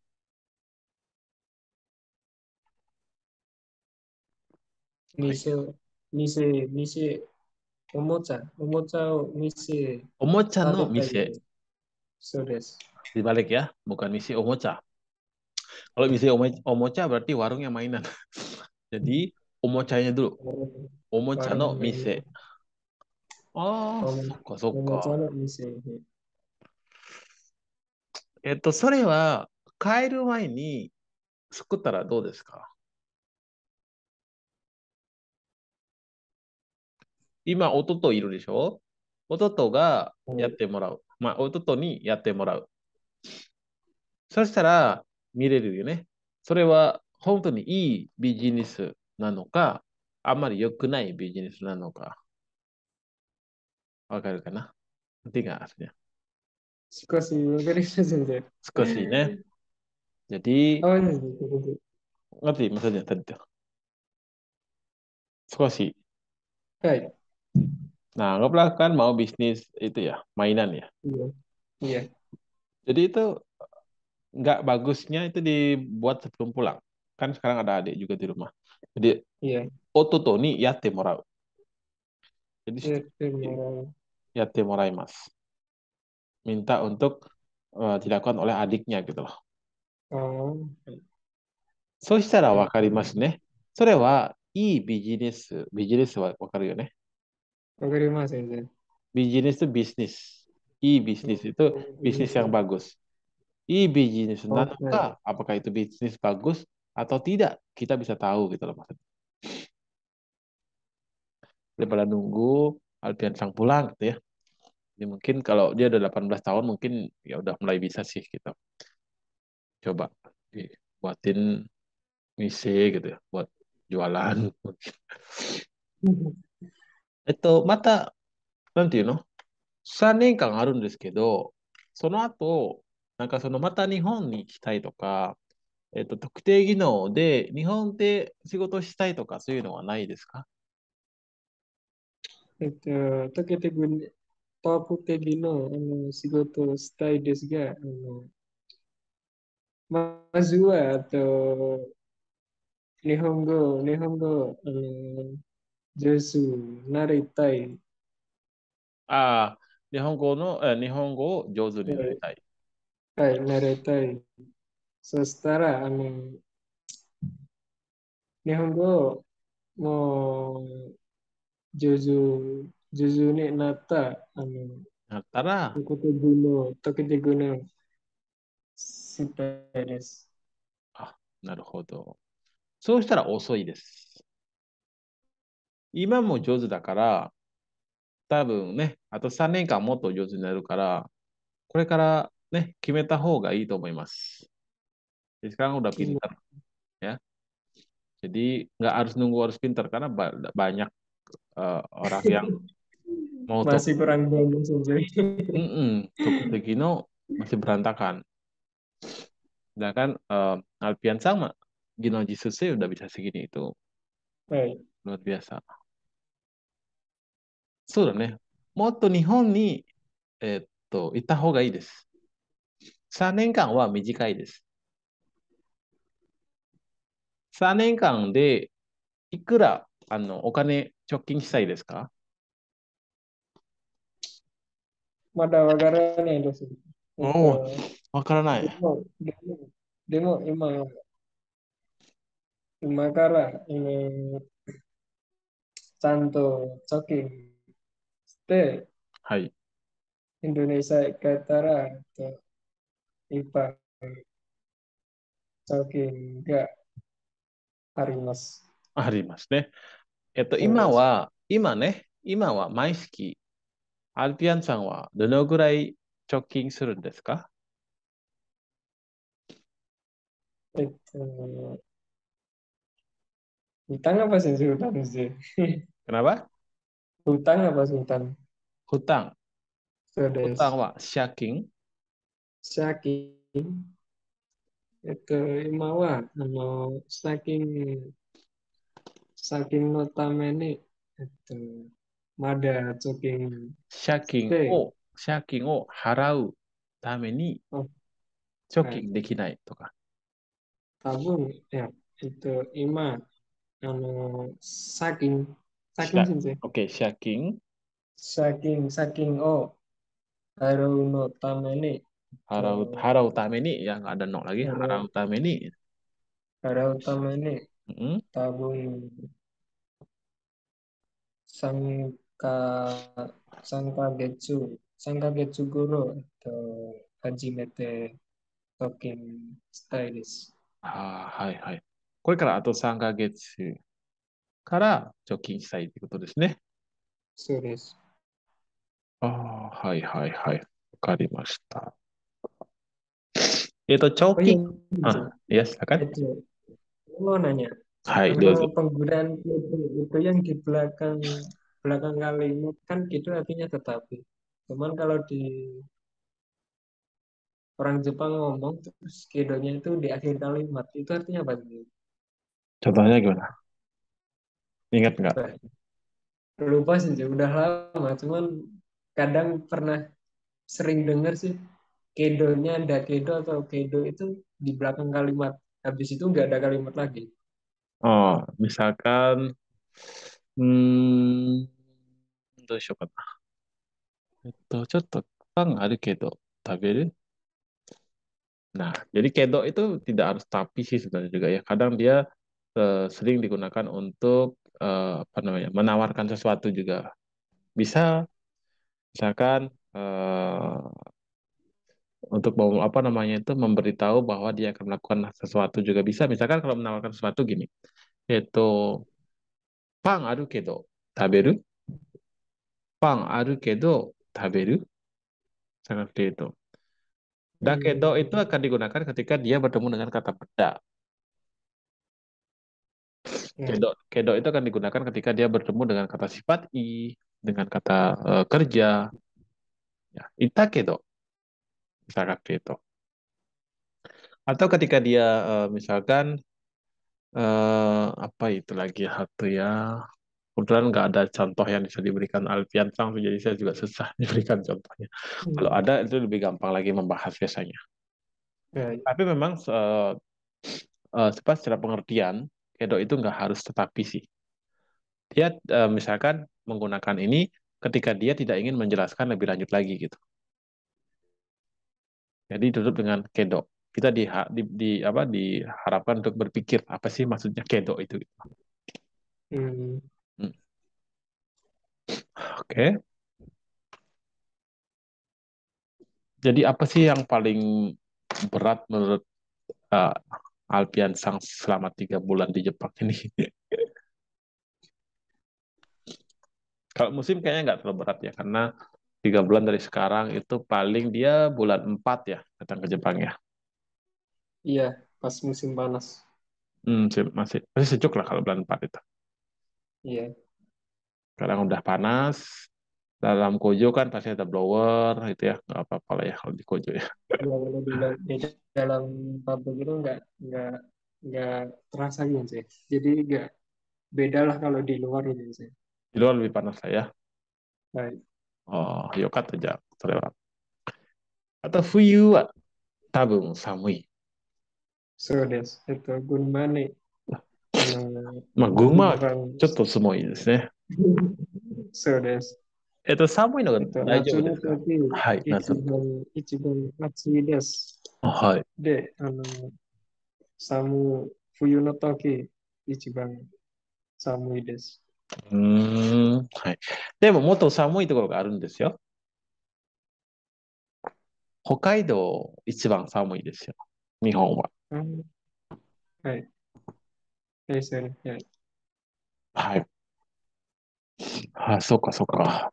S1: はい。
S2: mise, mise, omocha, o mise,
S1: おもちゃの
S2: tarik
S1: 店。
S2: tadi, so des.
S1: Dibalik ya, bukan misi omocha. Kalau misi omocha berarti warungnya mainan. Jadi, omochanya dulu. Omocha
S2: Warung
S1: no
S2: mainan,
S1: mise. Ah,そっかそっ
S2: omocha
S1: か。
S2: no mise.
S1: それは、帰る前に作ったらどうですか？今、弟いるでしょ？弟がやってもらう。まあ、弟にやってもらう。そしたら、見れるよね。それは、本当にいいビジネスなのか、あんまり良くないビジネスなのか、わかるかな？手があるね。
S2: Suka sih, mungkin senja.
S1: 少しね。jadi,
S2: Apa sih?
S1: ngerti maksudnya tadi tuh. 少し.
S2: Baik,
S1: Nah, anggaplah kan mau bisnis itu ya, mainan ya.
S2: iya, iya,
S1: Jadi itu nggak bagusnya itu dibuat sebelum pulang. Kan sekarang ada adik juga di rumah. Jadi,
S2: iya.
S1: ototo ni yatte morau. Jadi,
S2: Iya, iya.
S1: yatte moraimasu. Minta untuk dilakukan oleh adiknya gitu loh.
S2: Oh,
S1: そうしたらわかります
S2: oke.
S1: ね。それはいいビジネスはわかるよね。
S2: Oke, Mas, senja.
S1: Bisnis itu bisnis. Bisnis itu
S2: Ini
S1: bisnis yang
S2: sih.
S1: bagus. Bisnis
S2: Oke.
S1: nanoka, apakah itu bisnis bagus atau tidak? Kita bisa tahu gitu loh maksudnya. Daripada nunggu Alpian sang pulang gitu ya. Jadi mungkin kalau dia udah 18 tahun mungkin ya udah mulai bisa sih kita coba buatin misi gitu ya buat jualan. また、なんていうの？ 3 年間あるんですけど、その後、なんかそのまた日本に行きたいとか、特定技能で日本で仕事したいとかそういうのはないですか？
S2: Takete gun papute gino, sigoto stai desu ga, Mazua atau Josu, Naritai,
S1: ああ、日本語を上手になりたい。
S2: Hai, Naritai. Sestara, Nihongo mo Jozu, Jozu ni nata,
S1: なったら、
S2: Tokete Guno, Sitai desu.
S1: あ、なるほど。そうしたら遅いです。今も上手だから、多分ね、あと3年間もっと上手になるから、これからね、決めた方がいいと思います。Jadi sekarang udah
S2: Iya.
S1: pintar ya. Jadi nggak harus nunggu harus pintar karena banyak orang yang mau
S2: Masih kurang bagus saja.
S1: toko Tegino masih berantakan. Sedangkan Alpian sama Gino Jesus udah bisa segini itu
S2: Hai.
S1: luar biasa. そうだね。もっと日本に、行った方がいいです。 3年間は短いです。3年間でいくら、お金貯金したいですか？
S2: まだわからないです。
S1: おおー、わからない。
S2: でも、今からちゃんと貯金して、
S1: はい。
S2: インドネシア行けたら、いっぱい貯金があります。
S1: ありますね。
S2: そうです。
S1: 今は毎月、アルピアンさんはどのぐらい貯金するんですか？
S2: えっと、hutang apa sih hutang sih?
S1: Kenapa?
S2: Hutang apa sih hutang?
S1: Hutang.
S2: そうです。
S1: Hutang wa shaking.
S2: 借金、今は、借金のために、まだ貯金し
S1: Shaking
S2: て、
S1: を、借金を払うために
S2: お
S1: 貯
S2: はい、
S1: 金できないとか。
S2: 多分、今、saking sih,
S1: Oke, shaking
S2: saking oh, haru no tameni, to,
S1: 払うために、ya nggak ada no lagi,
S2: haru,
S1: 払うために。
S2: haru tameni,
S1: Mm,
S2: tabung sangka, sangka getsu guru, to, hajimete token stylist.
S1: はいはい。これからあと3ヶ月から貯金したいということですね。
S2: そうです。
S1: はいはいはい。わかりました。
S2: Oh iya,
S1: Choking.
S2: gitu.
S1: Ya silakan.
S2: Itu, mau nanya,
S1: Hai,
S2: kalau
S1: dozo.
S2: penggunaan itu yang di belakang belakang kalimat kan gitu artinya tetapi. Cuman kalau di orang Jepang ngomong terus kedonya itu di akhir kalimat, itu artinya apa sih?
S1: Contohnya gimana? Ingat nggak?
S2: Bah, lupa sih, udah lama. Cuman kadang pernah sering dengar sih kedonya ada kedo atau kedo itu di belakang kalimat. Habis itu nggak ada kalimat lagi.
S1: Misalkan, hmm, どうしようかな。ちょっとパンあるけど、食べる。Nah, jadi kedok itu tidak harus tapi sih sebenarnya juga ya. Kadang dia sering digunakan untuk apa namanya, menawarkan sesuatu juga. Bisa, misalkan untuk mau apa namanya itu memberitahu bahwa dia akan melakukan sesuatu juga bisa. Misalkan kalau menawarkan sesuatu gini, itu pang aru kedo taberu, pang aru kedo taberu, seperti itu. Dakedo itu
S2: Hmm,
S1: akan digunakan ketika dia bertemu dengan kata benda.
S2: ya.
S1: Kedo itu akan digunakan ketika dia bertemu dengan kata sifat i, dengan kata kerja, ya. Ita kedo, misalkan seperti itu. Atau ketika dia misalkan apa itu lagi satu ya. Kebetulan nggak ada contoh yang bisa diberikan Alfian Sang, jadi saya juga susah diberikan contohnya. Kalau
S2: Hmm,
S1: ada itu lebih gampang lagi membahas biasanya.
S2: ya.
S1: Tapi memang secara pengertian, kedo itu nggak harus tetapi sih. Dia misalkan menggunakan ini ketika dia tidak ingin menjelaskan lebih lanjut lagi gitu. Jadi tutup dengan kedo. Kita apa, diharapkan untuk berpikir apa sih maksudnya kedo itu.
S2: Hmm.
S1: Hmm, Oke. Jadi apa sih yang paling berat menurut uh, Alpian Sang selama 3 bulan di Jepang ini? Kalau musim kayaknya nggak terlalu berat ya, karena 3 bulan dari sekarang itu paling dia bulan 4 ya datang ke Jepang ya.
S2: Iya, pas musim panas.
S1: Masih sejuk lah kalau bulan 4 itu.
S2: Iya,
S1: Sekarang udah panas, dalam Kojo kan pasti ada blower gitu ya, nggak apa-apa lah ya kalau di Kojo ya.
S2: kalau di dalam pabrik itu nggak nggak terasa gitu sih. Jadi nggak beda lah kalau di luar ini sih.
S1: Di luar lebih panas lah ya.
S2: Baik.
S1: Oh, yokat aja. Atau Fuyu, Wak. tabung samui.
S2: そうです。群馬に、
S1: まあ、群馬は
S2: 一番、
S1: ちょっとすごいですね。
S2: そうです。
S1: 寒いのが大丈
S2: 夏の
S1: 夫ですか？
S2: 時、
S1: はい、夏。
S2: 一番暑いです。
S1: はい。
S2: で、冬の時、一番寒いです。
S1: うーん。はい。でも、もっと寒いところがあるんですよ。北海道一番寒いですよ。日本は。
S2: うん、はい。はい、はい。
S1: はい。Ah, suka suka.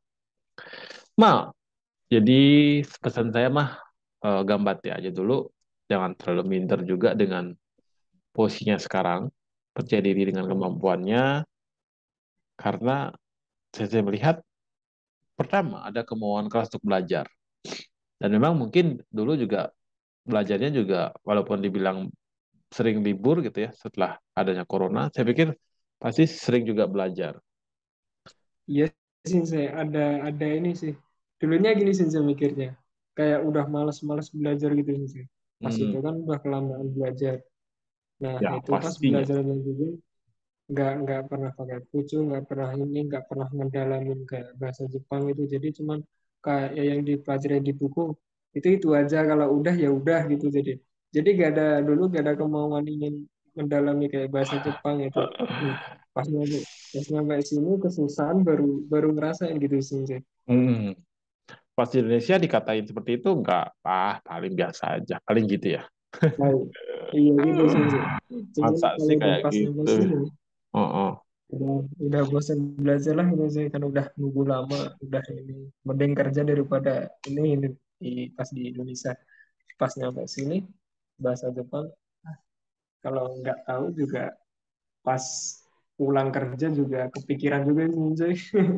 S1: Ma, jadi pesan saya mah gambar aja dulu. Jangan terlalu minder juga dengan posisinya sekarang. Percaya diri dengan kemampuannya. Karena saya melihat pertama ada kemauan keras untuk belajar. Dan memang mungkin dulu juga belajarnya juga walaupun dibilang sering libur gitu ya setelah adanya corona, saya pikir pasti sering juga belajar.
S2: Iya sih, saya ada ini sih. Dulunya gini sih saya mikirnya. Kayak udah males-males belajar gitu sih. Pas
S1: Hmm,
S2: itu kan udah kelamaan belajar. Nah,
S1: ya
S2: itu pas
S1: pastinya.
S2: belajarnya juga nggak pernah pakai kucu, nggak pernah ngedalamin kayak bahasa Jepang itu. Jadi cuman kayak yang dipelajari di buku itu aja. Kalau udah ya udah gitu. Jadi nggak ada kemauan ingin mendalami kayak bahasa Jepang itu. Hmm. Pas nyampe pas nyampe sini kesusahan baru ngerasain gitu sih.
S1: Hmm. Pas di Indonesia dikatain seperti itu nggak, paling biasa aja, paling gitu ya.
S2: Nah, iya gitu sih. Cuman
S1: Masa
S2: kalau
S1: sih
S2: udah
S1: kayak
S2: pas nyampe
S1: gitu?
S2: sini
S1: Oh, oh.
S2: udah udah bosan belajar lah ini sih kan udah nunggu lama udah ini mending kerja daripada ini pas di Indonesia pas nyampe sini bahasa Jepang kalau nggak tahu juga pas pulang kerja juga kepikiran juga sih Cuy.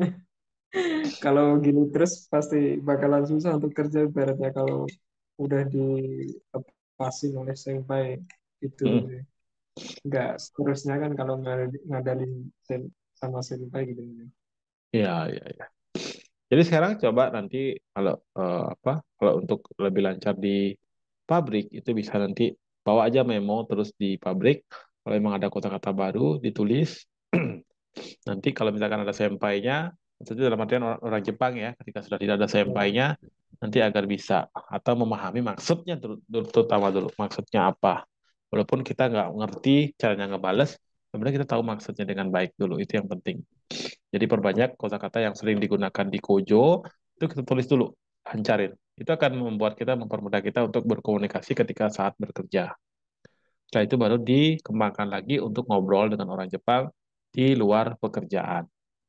S2: Kalau gini terus pasti bakalan susah untuk kerja ibaratnya kalau udah dilepasin oleh senpai itu
S1: Mm.
S2: sih. Nggak seterusnya kan kalau ngadalin sama senpai gitu.
S1: Iya, iya, iya. Jadi sekarang coba nanti kalau kalau untuk lebih lancar di pabrik itu bisa nanti bawa aja memo terus di pabrik. Kalau memang ada kata-kata baru ditulis. Nanti kalau misalkan ada sempainya, maksudnya dalam artian orang Jepang ya, ketika sudah tidak ada sempainya, nanti agar bisa atau memahami maksudnya terutama dulu maksudnya apa. Walaupun kita nggak ngerti caranya ngebales, sebenarnya kita tahu maksudnya dengan baik dulu. Itu yang penting. Jadi perbanyak kosakata yang sering digunakan di Kojo, itu kita tulis dulu, lancarin. Itu akan membuat kita mempermudah kita untuk berkomunikasi ketika saat bekerja. Setelah itu baru dikembangkan lagi untuk ngobrol dengan orang Jepang di luar pekerjaan.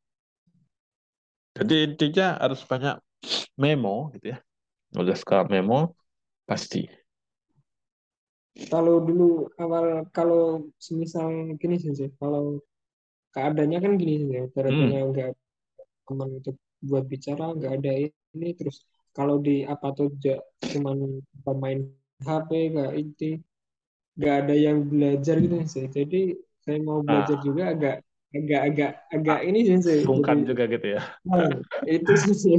S1: Jadi intinya harus banyak memo gitu ya. Udah suka memo pasti.
S2: Kalau dulu awal kalau semisal gini sih, kalau keadaannya kan gini sih,
S1: Hmm.
S2: ibaratnya nggak teman untuk buat bicara, nggak ada ini terus kalau di apa tuh cuman pemain HP nggak ini nggak ada yang belajar gitu sih. Jadi saya mau belajar
S1: Nah,
S2: juga agak ini sih. Jadi
S1: sungkan juga gitu ya.
S2: nah, itu sih.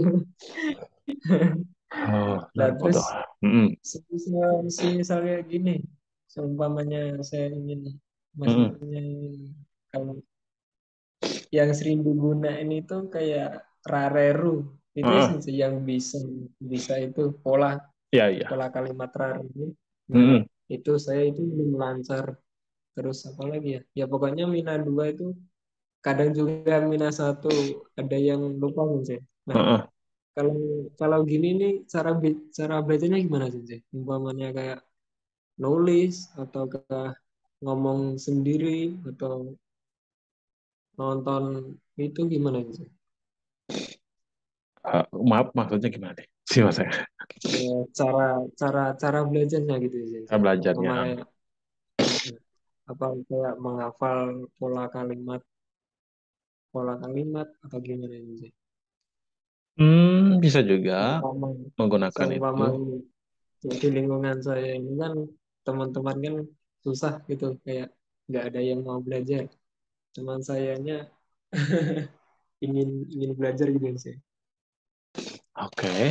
S1: Oh,
S2: Nah terus
S1: naruhodo. Hmm.
S2: semisal kayak gini, seumpamanya saya ingin
S1: Hmm.
S2: maksudnya kalau yang sering digunain itu kayak rareru itu
S1: Heeh.
S2: sih yang bisa bisa itu pola
S1: Iya, iya.
S2: pola kalimat rareru. Nah
S1: Hmm.
S2: itu saya itu belum lancar. Terus apa lagi ya? Ya pokoknya Mina 2 itu kadang juga Mina 1 ada yang lupa sih. Nah
S1: Heeh.
S2: kalau kalau gini nih cara belajarnya gimana sih? Umpamanya kayak nulis atau ngomong sendiri atau nonton itu gimana sih?
S1: Maaf, maksudnya gimana nih? Sih mas saya.
S2: Cara cara cara belajarnya gitu
S1: Saya
S2: sih.
S1: belajarnya.
S2: Sama kayak eh, apa kayak menghafal pola kalimat atau gimana sih?
S1: Bisa juga
S2: Seumpama
S1: menggunakan itu.
S2: seumpama di lingkungan saya ini kan teman-teman kan susah gitu kayak nggak ada yang mau belajar. Teman sayanya ingin ingin belajar gitu sih.
S1: Oke.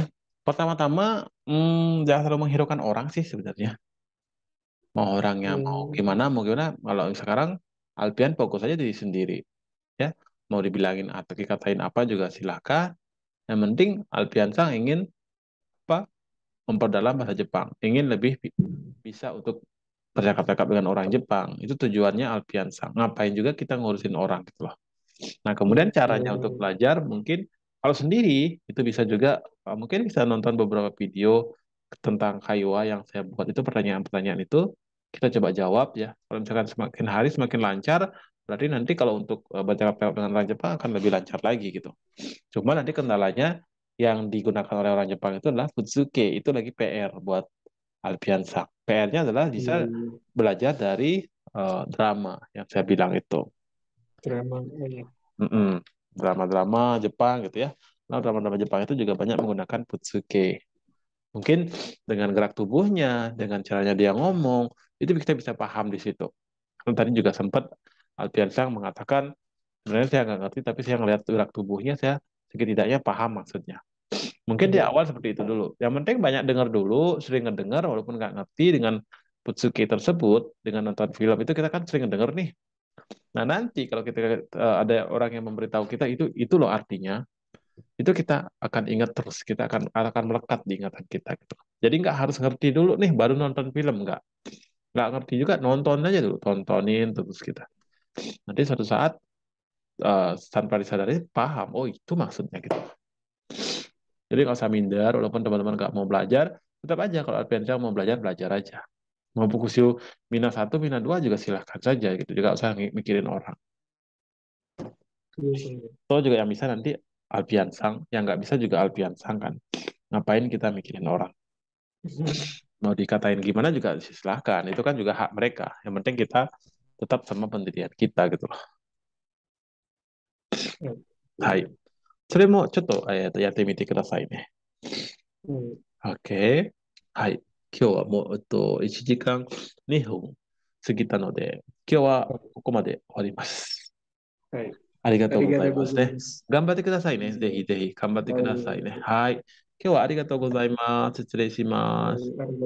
S1: Pertama-tama, jangan terlalu menghiraukan orang sih sebenarnya. Mau orangnya
S2: Hmm,
S1: mau gimana. Kalau sekarang Alpian fokus aja diri sendiri, ya. Mau dibilangin atau dikatain apa juga silahkan. Yang penting Alpian Sang ingin apa? Memperdalam bahasa Jepang, ingin lebih bisa untuk bercakap-cakap dengan orang Jepang. Itu tujuannya Alpian Sang. Ngapain juga kita ngurusin orang gitu loh. Nah, kemudian caranya untuk
S2: hmm,
S1: belajar mungkin kalau sendiri itu bisa juga mungkin bisa nonton beberapa video tentang Kaiwa yang saya buat itu pertanyaan-pertanyaan itu kita coba jawab ya. Kalau misalkan semakin hari semakin lancar, berarti nanti kalau untuk baca dengan orang Jepang akan lebih lancar lagi gitu. Cuma nanti kendalanya yang digunakan oleh orang Jepang itu adalah Futsuke. Itu lagi PR buat Alpiansa. PR-nya adalah bisa
S2: hmm,
S1: belajar dari drama yang saya bilang itu.
S2: drama, ya.
S1: Mm-mm. Drama-drama Jepang gitu ya. Nah, drama-drama Jepang itu juga banyak menggunakan Futsuke. Mungkin dengan gerak tubuhnya, dengan caranya dia ngomong, itu kita bisa paham di situ. Kan tadi juga sempat Alpian Sang mengatakan, sebenarnya saya nggak ngerti, tapi saya ngelihat gerak tubuhnya, saya setidaknya paham maksudnya. Mungkin di
S2: Iya.
S1: awal seperti itu dulu. Yang penting banyak dengar dulu, sering ngedengar, walaupun nggak ngerti dengan Futsuki tersebut, dengan nonton film itu kita kan sering dengar nih. Nah nanti kalau kita ada orang yang memberitahu kita itu loh artinya, itu kita akan ingat terus, kita akan melekat di ingatan kita gitu. Jadi nggak harus ngerti dulu nih baru nonton film, nggak ngerti juga nonton aja dulu, tontonin terus kita. Nanti suatu saat tanpa disadari paham, oh itu maksudnya gitu. Jadi nggak usah minder, walaupun teman-teman nggak mau belajar, tetap aja kalau Alfiansyah mau belajar belajar aja. Mau Fukusio -1, -2 juga silahkan saja gitu. Juga nggak usah mikirin orang.
S2: Iya sih.
S1: Atau juga yang bisa nanti Alfian Sang, yang nggak bisa juga Alfian Sang kan. Ngapain kita mikirin orang? Mau dikatain gimana juga silahkan. Itu kan juga hak mereka. Yang penting kita tetap sama pendirian kita gitu loh.
S2: はい。
S1: はい。それもちょっと、やってみてくださいね。
S2: うん。
S1: OK。はい。今日はもう、1時間2分過ぎたので、今日はここまで終わります。
S2: はい。
S1: ありがとうござ
S2: ありがとうご
S1: いますね。
S2: ざいます。
S1: 頑張ってくださいね。ぜひぜひ頑張って
S2: は
S1: くださいね。
S2: い。
S1: はい。今日はありがとうございます。失礼し
S2: は
S1: ます。
S2: い。ありがとう